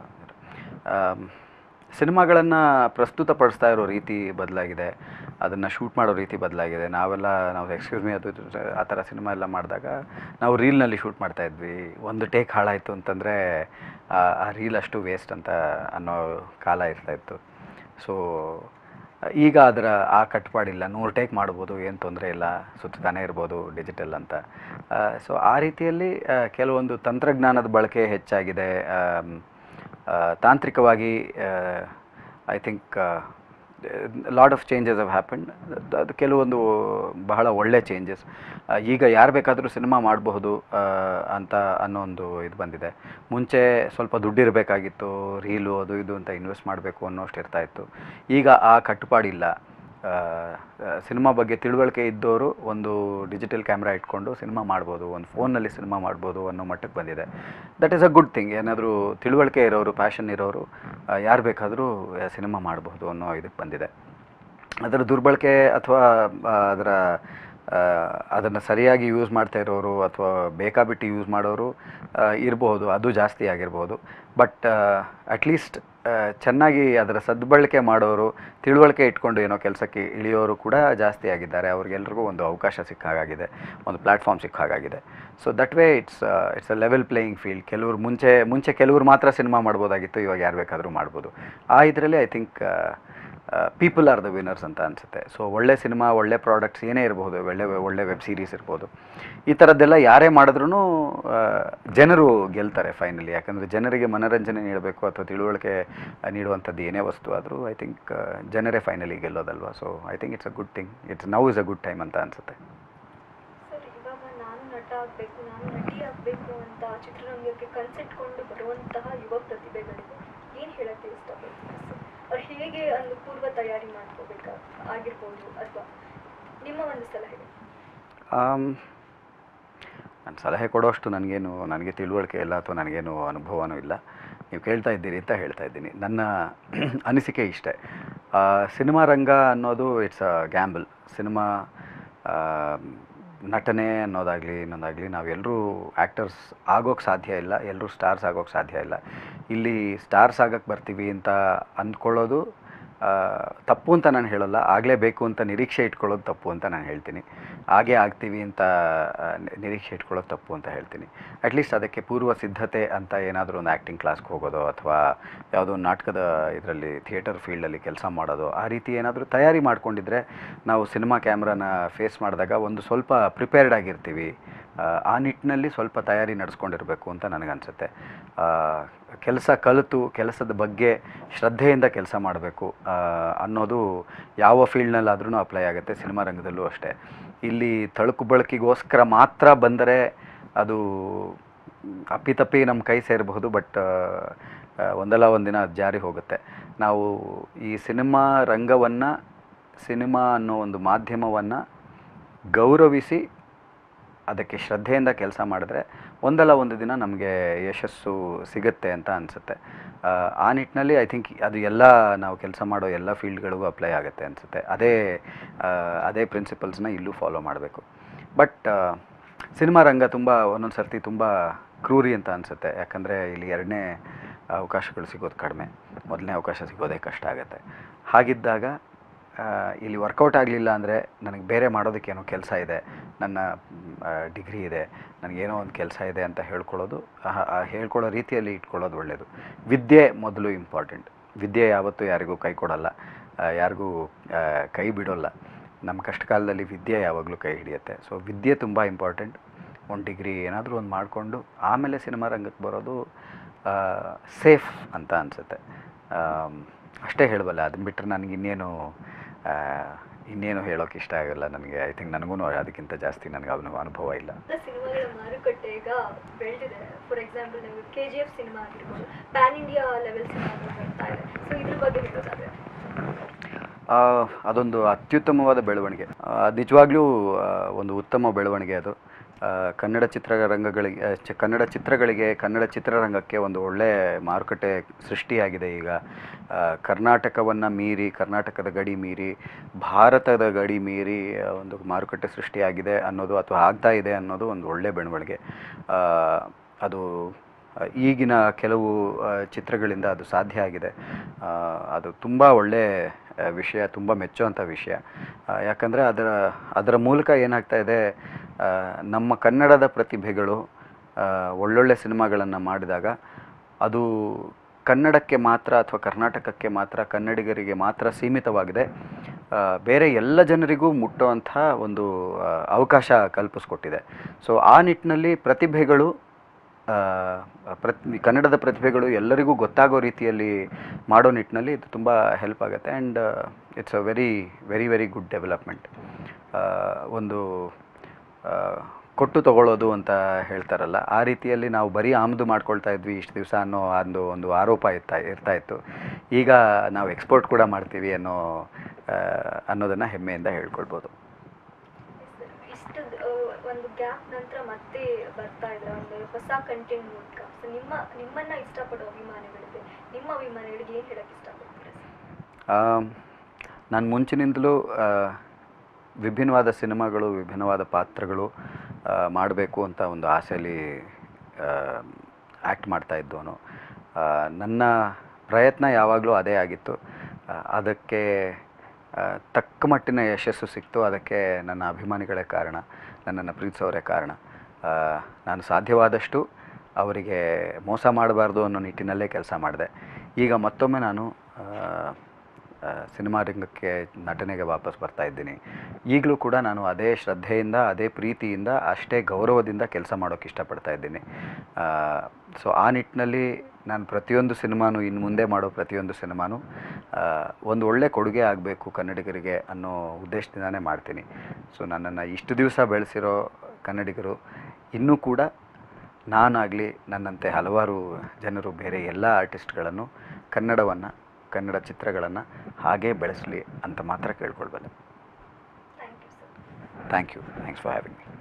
ಸಿನಿಮಾಗಳನ್ನು ಪ್ರಸ್ತುತಪಡಿಸ್ತಾ ಇರೋ ರೀತಿ ಬದಲಾಗಿದೆ, ಅದನ್ನು ಶೂಟ್ ಮಾಡೋ ರೀತಿ ಬದಲಾಗಿದೆ. ನಾವೆಲ್ಲ ನಾವು ಎಕ್ಸ್ಕ್ಯೂಸ್ ಮೀ ಅದು ಆ ಥರ ಸಿನಿಮಾ ಎಲ್ಲ ಮಾಡಿದಾಗ ನಾವು ರೀಲ್ನಲ್ಲಿ ಶೂಟ್ ಮಾಡ್ತಾಯಿದ್ವಿ. ಒಂದು ಟೇಕ್ ಹಾಳಾಯಿತು ಅಂತಂದರೆ ಆ ರೀಲ್ ಅಷ್ಟು ವೇಸ್ಟ್ ಅಂತ ಅನ್ನೋ ಕಾಲ ಇರ್ತಾಯಿತ್ತು. ಸೊ ಈಗ ಅದರ ಆ ಕಟ್ಪಾಡಿಲ್ಲ, ನೂರು ಟೇಕ್ ಮಾಡ್ಬೋದು, ಏನು ತೊಂದರೆ ಇಲ್ಲ, ಸುತ್ತಾನೇ ಇರ್ಬೋದು ಡಿಜಿಟಲ್ ಅಂತ. ಸೊ ಆ ರೀತಿಯಲ್ಲಿ ಕೆಲವೊಂದು ತಂತ್ರಜ್ಞಾನದ ಬಳಕೆ ಹೆಚ್ಚಾಗಿದೆ. ತಾಂತ್ರಿಕವಾಗಿ I think lot of changes have happened. ಅದು ಕೆಲವೊಂದು ಬಹಳ ಒಳ್ಳೆ ಚೇಂಜಸ್. ಈಗ ಯಾರು ಬೇಕಾದರೂ ಸಿನಿಮಾ ಮಾಡಬಹುದು ಅಂತ ಅನ್ನೋ ಒಂದು ಇದು ಬಂದಿದೆ. ಮುಂಚೆ ಸ್ವಲ್ಪ ದುಡ್ಡಿರಬೇಕಾಗಿತ್ತು, ರೀಲು ಅದು ಇದು ಅಂತ ಇನ್ವೆಸ್ಟ್ ಮಾಡಬೇಕು ಅನ್ನೋಷ್ಟು ಇರ್ತಾಯಿತ್ತು. ಈಗ ಆ ಕಟ್ಟುಪಾಡಿಲ್ಲ. ಸಿನಿಮಾ ಬಗ್ಗೆ ತಿಳುವಳಿಕೆ ಇದ್ದವರು ಒಂದು ಡಿಜಿಟಲ್ ಕ್ಯಾಮ್ರಾ ಇಟ್ಕೊಂಡು ಸಿನಿಮಾ ಮಾಡ್ಬೋದು, ಒಂದು ಫೋನ್ನಲ್ಲಿ ಸಿನಿಮಾ ಮಾಡ್ಬೋದು ಅನ್ನೋ ಮಟ್ಟಕ್ಕೆ ಬಂದಿದೆ. That is a good thing. ಏನಾದರೂ ತಿಳುವಳಿಕೆ ಇರೋರು, ಪ್ಯಾಷನ್ ಇರೋರು ಯಾರು ಬೇಕಾದರೂ ಸಿನಿಮಾ ಮಾಡಬಹುದು ಅನ್ನೋ ಇದಕ್ಕೆ ಬಂದಿದೆ. ಅದರ ದುರ್ಬಳಕೆ ಅಥವಾ ಅದರ ಅದನ್ನು ಸರಿಯಾಗಿ ಯೂಸ್ ಮಾಡ್ತಾ ಇರೋರು ಅಥವಾ ಬೇಕಾಬಿಟ್ಟು ಯೂಸ್ ಮಾಡೋರು ಇರಬಹುದು, ಅದು ಜಾಸ್ತಿ ಆಗಿರ್ಬೋದು. ಬಟ್ ಅಟ್ಲೀಸ್ಟ್ ಚೆನ್ನಾಗಿ ಅದರ ಸದ್ಬಳಕೆ ಮಾಡೋರು, ತಿಳುವಳಿಕೆ ಇಟ್ಕೊಂಡು ಏನೋ ಕೆಲಸಕ್ಕೆ ಇಳಿಯೋರು ಕೂಡ ಜಾಸ್ತಿ ಆಗಿದ್ದಾರೆ. ಅವ್ರಿಗೆಲ್ರಿಗೂ ಒಂದು ಅವಕಾಶ ಸಿಕ್ಕಾಗಿದೆ, ಒಂದು ಪ್ಲ್ಯಾಟ್ಫಾರ್ಮ್ ಸಿಕ್ಕಾಗಿದೆ. So that way it's it's a level playing field. ಕೆಲವರು ಮುಂಚೆ ಮುಂಚೆ ಕೆಲವರು ಮಾತ್ರ ಸಿನಿಮಾ ಮಾಡ್ಬೋದಾಗಿತ್ತು, ಇವಾಗ ಯಾರು ಬೇಕಾದರೂ ಮಾಡ್ಬೋದು. ಆ ಇದರಲ್ಲಿ I think people are the winners ಅಂತ ಅನಿಸುತ್ತೆ. ಸೊ ಒಳ್ಳೆ ಸಿನಿಮಾ, ಒಳ್ಳೆ ಪ್ರಾಡಕ್ಟ್ಸ್ ಏನೇ ಇರ್ಬೋದು, ಒಳ್ಳೆ ಒಳ್ಳೆ ವೆಬ್ ಸೀರೀಸ್ ಇರ್ಬೋದು, ಈ ಥರದ್ದೆಲ್ಲ ಯಾರೇ ಮಾಡಿದ್ರೂ ಜನರು ಗೆಲ್ತಾರೆ ಫೈನಲಿ. ಯಾಕಂದರೆ ಜನರಿಗೆ ಮನೋರಂಜನೆ ನೀಡಬೇಕು ಅಥವಾ ತಿಳುವಳಿಕೆ ನೀಡುವಂಥದ್ದು ಏನೇ ವಸ್ತು ಆದರೂ ಐ ಥಿಂಕ್ ಜನರೇ ಫೈನಲಿ ಗೆಲ್ಲೋದಲ್ವಾ. So I think it's a good thing. It's now is a good time ಅಂತ ಅನಿಸುತ್ತೆ. ಸರ್, ಇವಾಗ ನಾನು ನಟ ಆಗಬೇಕು, ನಾನು ನಟಿ ಆಗಬೇಕು ಅಂತ ಚಿತ್ರರಂಗಕ್ಕೆ ಕನ್ಸಿಟ್ಕೊಂಡು ಬರುವಂತಹ ಯುವ ಪ್ರತಿಭೆಗಳಿಗೆ ಏನು ಹೇಳೋಕ್ಕೆ ಇಷ್ಟಪಡ್ತೀನಿ ಸರ್? ಅವ್ರು ಹೇಗೆ ಒಂದು ಪೂರ್ವ ತಯಾರಿ ಮಾಡ್ಕೋಬೇಕಾ ಆಗಿರ್ಬೋದು, ಅಥವಾ ನಿಮ್ಮ ಒಂದು ಸಲಹೆ? ನಾನು ಸಲಹೆ ಕೊಡೋಷ್ಟು ನನಗೇನು ನನಗೆ ತಿಳುವಳಿಕೆ ಇಲ್ಲ ಅಥವಾ ನನಗೇನು ಅನುಭವನೂ ಇಲ್ಲ. ನೀವು ಕೇಳ್ತಾ ಇದ್ದೀರಿ ಅಂತ ಹೇಳ್ತಾ ಇದ್ದೀನಿ. ನನ್ನ ಅನಿಸಿಕೆ ಇಷ್ಟೇ, ಸಿನಿಮಾ ರಂಗ ಅನ್ನೋದು ಇಟ್ಸ್ ಅ ಗ್ಯಾಂಬಲ್. ಸಿನಿಮಾ ನಟನೆ ಅನ್ನೋದಾಗಲಿ ಇನ್ನೊಂದಾಗಲಿ ನಾವೆಲ್ಲರೂ ಆ್ಯಕ್ಟರ್ಸ್ ಆಗೋಕ್ಕೆ ಸಾಧ್ಯ ಇಲ್ಲ, ಎಲ್ಲರೂ ಸ್ಟಾರ್ಸ್ ಆಗೋಕ್ಕೆ ಸಾಧ್ಯ ಇಲ್ಲ. ಇಲ್ಲಿ ಸ್ಟಾರ್ಸ್ ಆಗೋಕ್ಕೆ ಬರ್ತೀವಿ ಅಂತ ಅಂದ್ಕೊಳ್ಳೋದು ತಪ್ಪು ಅಂತ ನಾನು ಹೇಳೋಲ್ಲ, ಆಗಲೇಬೇಕು ಅಂತ ನಿರೀಕ್ಷೆ ಇಟ್ಕೊಳ್ಳೋದು ತಪ್ಪು ಅಂತ ನಾನು ಹೇಳ್ತೀನಿ. ಹಾಗೇ ಆಗ್ತೀವಿ ಅಂತ ನಿರೀಕ್ಷೆ ಇಟ್ಕೊಳ್ಳೋದು ತಪ್ಪು ಅಂತ ಹೇಳ್ತೀನಿ. ಅಟ್ಲೀಸ್ಟ್ ಅದಕ್ಕೆ ಪೂರ್ವ ಸಿದ್ಧತೆ ಅಂತ ಏನಾದರೂ ಒಂದು ಆ್ಯಕ್ಟಿಂಗ್ ಕ್ಲಾಸ್ಗೆ ಹೋಗೋದು ಅಥವಾ ಯಾವುದೋ ನಾಟಕದ ಇದರಲ್ಲಿ ಥಿಯೇಟರ್ ಫೀಲ್ಡಲ್ಲಿ ಕೆಲಸ ಮಾಡೋದು, ಆ ರೀತಿ ಏನಾದರೂ ತಯಾರಿ ಮಾಡ್ಕೊಂಡಿದ್ರೆ ನಾವು ಸಿನಿಮಾ ಕ್ಯಾಮ್ರಾನ ಫೇಸ್ ಮಾಡಿದಾಗ ಒಂದು ಸ್ವಲ್ಪ ಪ್ರಿಪೇರ್ಡ್ ಆಗಿರ್ತೀವಿ. ಆ ನಿಟ್ಟಿನಲ್ಲಿ ಸ್ವಲ್ಪ ತಯಾರಿ ನಡೆಸ್ಕೊಂಡಿರಬೇಕು ಅಂತ ನನಗನ್ಸುತ್ತೆ. ಕೆಲಸ ಕಲಿತು ಕೆಲಸದ ಬಗ್ಗೆ ಶ್ರದ್ಧೆಯಿಂದ ಕೆಲಸ ಮಾಡಬೇಕು ಅನ್ನೋದು ಯಾವ ಫೀಲ್ಡ್ನಲ್ಲಾದ್ರೂ ಅಪ್ಲೈ ಆಗುತ್ತೆ, ಸಿನಿಮಾ ರಂಗದಲ್ಲೂ ಅಷ್ಟೇ. ಇಲ್ಲಿ ತಳುಕು ಬಳಕೆಗೋಸ್ಕರ ಮಾತ್ರ ಬಂದರೆ ಅದು ಅಪ್ಪಿತಪ್ಪಿ ನಮ್ಮ ಕೈ ಸೇರಬಹುದು, ಬಟ್ ಒಂದಲ್ಲ ಒಂದಿನ ಅದು ಜಾರಿ ಹೋಗುತ್ತೆ. ನಾವು ಈ ಸಿನಿಮಾ ರಂಗವನ್ನು, ಸಿನಿಮಾ ಅನ್ನೋ ಒಂದು ಮಾಧ್ಯಮವನ್ನು ಗೌರವಿಸಿ ಅದಕ್ಕೆ ಶ್ರದ್ಧೆಯಿಂದ ಕೆಲಸ ಮಾಡಿದ್ರೆ ಒಂದಲ್ಲ ಒಂದು ದಿನ ನಮಗೆ ಯಶಸ್ಸು ಸಿಗುತ್ತೆ ಅಂತ ಅನಿಸುತ್ತೆ. ಆ ನಿಟ್ಟಿನಲ್ಲಿ ಐ ಥಿಂಕ್ ಅದು ಎಲ್ಲ ನಾವು ಕೆಲಸ ಮಾಡೋ ಎಲ್ಲ ಫೀಲ್ಡ್ಗಳಿಗೂ ಅಪ್ಲೈ ಆಗುತ್ತೆ ಅನಿಸುತ್ತೆ. ಅದೇ ಅದೇ ಪ್ರಿನ್ಸಿಪಲ್ಸ್ನ ಇಲ್ಲೂ ಫಾಲೋ ಮಾಡಬೇಕು. ಬಟ್ ಸಿನಿಮಾ ರಂಗ ತುಂಬ ಒಂದೊಂದು ಸರ್ತಿ ತುಂಬ ಕ್ರೂರಿ ಅಂತ ಅನಿಸುತ್ತೆ. ಯಾಕಂದರೆ ಇಲ್ಲಿ ಎರಡನೇ ಅವಕಾಶಗಳು ಸಿಗೋದು ಕಡಿಮೆ, ಮೊದಲನೇ ಅವಕಾಶ ಸಿಗೋದೇ ಕಷ್ಟ ಆಗುತ್ತೆ. ಹಾಗಿದ್ದಾಗ ಇಲ್ಲಿ ವರ್ಕೌಟ್ ಆಗಲಿಲ್ಲ ಅಂದರೆ ನನಗೆ ಬೇರೆ ಮಾಡೋದಕ್ಕೇನೋ ಕೆಲಸ ಇದೆ, ನನ್ನ ಡಿಗ್ರಿ ಇದೆ, ನನಗೇನೋ ಒಂದು ಕೆಲಸ ಇದೆ ಅಂತ ಹೇಳ್ಕೊಳ್ಳೋದು, ಹೇಳ್ಕೊಳ್ಳೋ ರೀತಿಯಲ್ಲಿ ಇಟ್ಕೊಳ್ಳೋದು ಒಳ್ಳೆಯದು. ವಿದ್ಯೆ ಮೊದಲು ಇಂಪಾರ್ಟೆಂಟ್. ವಿದ್ಯೆ ಯಾವತ್ತೂ ಯಾರಿಗೂ ಕೈ ಕೊಡೋಲ್ಲ, ಯಾರಿಗೂ ಕೈ ಬಿಡೋಲ್ಲ. ನಮ್ಮ ಕಷ್ಟ ಕಾಲದಲ್ಲಿ ವಿದ್ಯೆ ಯಾವಾಗಲೂ ಕೈ ಹಿಡಿಯುತ್ತೆ. ಸೊ ವಿದ್ಯೆ ತುಂಬ ಇಂಪಾರ್ಟೆಂಟ್. ಒಂದು ಡಿಗ್ರಿ ಏನಾದರೂ ಒಂದು ಮಾಡಿಕೊಂಡು ಆಮೇಲೆ ಸಿನಿಮಾ ರಂಗಕ್ಕೆ ಬರೋದು ಸೇಫ್ ಅಂತ ಅನಿಸುತ್ತೆ. ಅಷ್ಟೇ ಹೇಳಬಲ್ಲ. ಅದನ್ನ ಬಿಟ್ಟರೆ ನನಗೆ ಇನ್ನೇನು ಇನ್ನೇನು ಹೇಳೋಕೆ ಇಷ್ಟ ಆಗಲ್ಲ. ನನಗೆ ಐ ಥಿಂಕ್ ನನಗೂ ಅದಕ್ಕಿಂತ ಜಾಸ್ತಿ ನನಗೆ ಅವನು ಅನುಭವ ಇಲ್ಲ. ಸಿನಿಮಾಗಳ ಮಾರುಕಟ್ಟೆ ಈಗ ಬೆಳೆದಿದೆ. ಫಾರ್ ಎಕ್ಸಾಂಪಲ್ ನಿಮಗೆ ಕೆ ಜಿ ಎಫ್ ಸಿನಿಮಾ ಆಗಿರ್ಬೋದು, ಪ್ಯಾನ್ ಇಂಡಿಯಾ ಲೆವೆಲ್ ಸಿನಿಮಾಗಳು ಬರ್ತಾ ಇದೆ. ಸೊ ಇದ್ರ ಬಗ್ಗೆ ಹೇಳೋದಾದ್ರೆ ಅದೊಂದು ಅತ್ಯುತ್ತಮವಾದ ಬೆಳವಣಿಗೆ. ನಿಜವಾಗ್ಲೂ ಒಂದು ಉತ್ತಮ ಬೆಳವಣಿಗೆ ಅದು. ಕನ್ನಡ ಚಿತ್ರರಂಗಗಳಿಗೆ ಚ ಕನ್ನಡ ಚಿತ್ರಗಳಿಗೆ ಕನ್ನಡ ಚಿತ್ರರಂಗಕ್ಕೆ ಒಂದು ಒಳ್ಳೆಯ ಮಾರುಕಟ್ಟೆ ಸೃಷ್ಟಿಯಾಗಿದೆ ಈಗ. ಕರ್ನಾಟಕವನ್ನು ಮೀರಿ, ಕರ್ನಾಟಕದ ಗಡಿ ಮೀರಿ, ಭಾರತದ ಗಡಿ ಮೀರಿ ಒಂದು ಮಾರುಕಟ್ಟೆ ಸೃಷ್ಟಿಯಾಗಿದೆ ಅನ್ನೋದು, ಅಥವಾ ಆಗ್ತಾ ಇದೆ ಅನ್ನೋದು ಒಂದು ಒಳ್ಳೆಯ ಬೆಳವಣಿಗೆ. ಅದು ಈಗಿನ ಕೆಲವು ಚಿತ್ರಗಳಿಂದ ಅದು ಸಾಧ್ಯ ಆಗಿದೆ. ಅದು ತುಂಬ ಒಳ್ಳೆಯ ವಿಷಯ, ತುಂಬ ಮೆಚ್ಚುವಂಥ ವಿಷಯ. ಯಾಕಂದರೆ ಅದರ ಅದರ ಮೂಲಕ ಏನಾಗ್ತಾ ಇದೆ, ನಮ್ಮ ಕನ್ನಡದ ಪ್ರತಿಭೆಗಳು ಒಳ್ಳೊಳ್ಳೆ ಸಿನಿಮಾಗಳನ್ನು ಮಾಡಿದಾಗ ಅದು ಕನ್ನಡಕ್ಕೆ ಮಾತ್ರ ಅಥವಾ ಕರ್ನಾಟಕಕ್ಕೆ ಮಾತ್ರ, ಕನ್ನಡಿಗರಿಗೆ ಮಾತ್ರ ಸೀಮಿತವಾಗಿದೆ. ಬೇರೆ ಎಲ್ಲ ಜನರಿಗೂ ಮುಟ್ಟುವಂಥ ಒಂದು ಅವಕಾಶ ಕಲ್ಪಿಸ್ಕೊಟ್ಟಿದೆ. ಸೊ ಆ ನಿಟ್ಟಿನಲ್ಲಿ ಪ್ರತಿಭೆಗಳು, ಪ್ರತಿ ಕನ್ನಡದ ಪ್ರತಿಭೆಗಳು ಎಲ್ಲರಿಗೂ ಗೊತ್ತಾಗೋ ರೀತಿಯಲ್ಲಿ ಮಾಡೋ ನಿಟ್ಟಿನಲ್ಲಿ ಇದು ತುಂಬ ಹೆಲ್ಪ್ ಆಗುತ್ತೆ. And it's a very very very good development. ಒಂದು ಕೊಟ್ಟು ತಗೊಳ್ಳೋದು ಅಂತ ಹೇಳ್ತಾರಲ್ಲ, ಆ ರೀತಿಯಲ್ಲಿ ನಾವು ಬರೀ ಆಮದು ಮಾಡ್ಕೊಳ್ತಾ ಇದ್ವಿ ಇಷ್ಟು ದಿವಸ ಅನ್ನೋ ಒಂದು ಒಂದು ಆರೋಪ ಇರ್ತಾ ಇರ್ತಾ ಇತ್ತು. ಈಗ ನಾವು ಎಕ್ಸ್ಪೋರ್ಟ್ ಕೂಡ ಮಾಡ್ತೀವಿ ಅನ್ನೋ ಅನ್ನೋದನ್ನು ಹೆಮ್ಮೆಯಿಂದ ಹೇಳ್ಕೊಳ್ಬೋದು. ಇಷ್ಟು ಒಂದು ಗ್ಯಾಪ್ ನಂತರ ಮತ್ತೆ ಬರ್ತಾ ಇದ್ದಾರೆ ಒಂದು ಹೊಸ ಕಂಟೆಂಟ್ ಮೂಲಕ. ಸೊ ನಿಮ್ಮ ನಿಮ್ಮನ್ನು ಇಷ್ಟಪಡೋ ಅಭಿಮಾನಿಗಳಿಗೆ, ನಿಮ್ಮ ಅಭಿಮಾನಿಗಳಿಗೆ ಏನು ಹೇಳೋಕ್ಕೆ ಇಷ್ಟಪಡ್ತೀರಾ? ನಾನು ಮುಂಚಿನಿಂದಲೂ ವಿಭಿನ್ನವಾದ ಸಿನಿಮಾಗಳು, ವಿಭಿನ್ನವಾದ ಪಾತ್ರಗಳು ಮಾಡಬೇಕು ಅಂತ ಒಂದು ಆಸೆಯಲ್ಲಿ ಆ್ಯಕ್ಟ್ ಮಾಡ್ತಾ ಇದ್ದವನು. ನನ್ನ ಪ್ರಯತ್ನ ಯಾವಾಗಲೂ ಅದೇ ಆಗಿತ್ತು. ಅದಕ್ಕೆ ತಕ್ಕ ಮಟ್ಟಿನ ಯಶಸ್ಸು ಸಿಕ್ತು. ಅದಕ್ಕೆ ನನ್ನ ಅಭಿಮಾನಿಗಳೇ ಕಾರಣ, ನನ್ನನ್ನು ಪ್ರೀತಿಸೋರೇ ಕಾರಣ. ನಾನು ಸಾಧ್ಯವಾದಷ್ಟು ಅವರಿಗೆ ಮೋಸ ಮಾಡಬಾರ್ದು ಅನ್ನೋ ನಿಟ್ಟಿನಲ್ಲೇ ಕೆಲಸ ಮಾಡಿದೆ. ಈಗ ಮತ್ತೊಮ್ಮೆ ನಾನು ಸಿನಿಮಾ ರಂಗಕ್ಕೆ, ನಟನೆಗೆ ವಾಪಸ್ ಬರ್ತಾ ಇದ್ದೀನಿ. ಈಗಲೂ ಕೂಡ ನಾನು ಅದೇ ಶ್ರದ್ಧೆಯಿಂದ, ಅದೇ ಪ್ರೀತಿಯಿಂದ, ಅಷ್ಟೇ ಗೌರವದಿಂದ ಕೆಲಸ ಮಾಡೋಕ್ಕೆ ಇಷ್ಟಪಡ್ತಾ ಇದ್ದೀನಿ. ಸೊ ಆ ನಿಟ್ಟಿನಲ್ಲಿ ನಾನು ಪ್ರತಿಯೊಂದು ಸಿನಿಮಾನು, ಇನ್ನು ಮುಂದೆ ಮಾಡೋ ಪ್ರತಿಯೊಂದು ಸಿನಿಮಾನು ಒಂದು ಒಳ್ಳೆ ಕೊಡುಗೆ ಆಗಬೇಕು ಕನ್ನಡಿಗರಿಗೆ ಅನ್ನೋ ಉದ್ದೇಶದಿಂದನೇ ಮಾಡ್ತೀನಿ. ಸೊ ನನ್ನನ್ನು ಇಷ್ಟು ದಿವಸ ಬೆಳೆಸಿರೋ ಕನ್ನಡಿಗರು ಇನ್ನೂ ಕೂಡ ನಾನಾಗಲಿ, ನನ್ನಂತೆ ಹಲವಾರು ಜನರು, ಬೇರೆ ಎಲ್ಲ ಆರ್ಟಿಸ್ಟ್ಗಳನ್ನು, ಕನ್ನಡವನ್ನು, ಕನ್ನಡ ಚಿತ್ರಗಳನ್ನು ಹಾಗೇ ಬೆಳೆಸಲಿ ಅಂತ ಮಾತ್ರ ಕೇಳ್ಕೊಳ್ಬಲ್ಲೆ. Thank you sir. Thank you. Thanks for having me.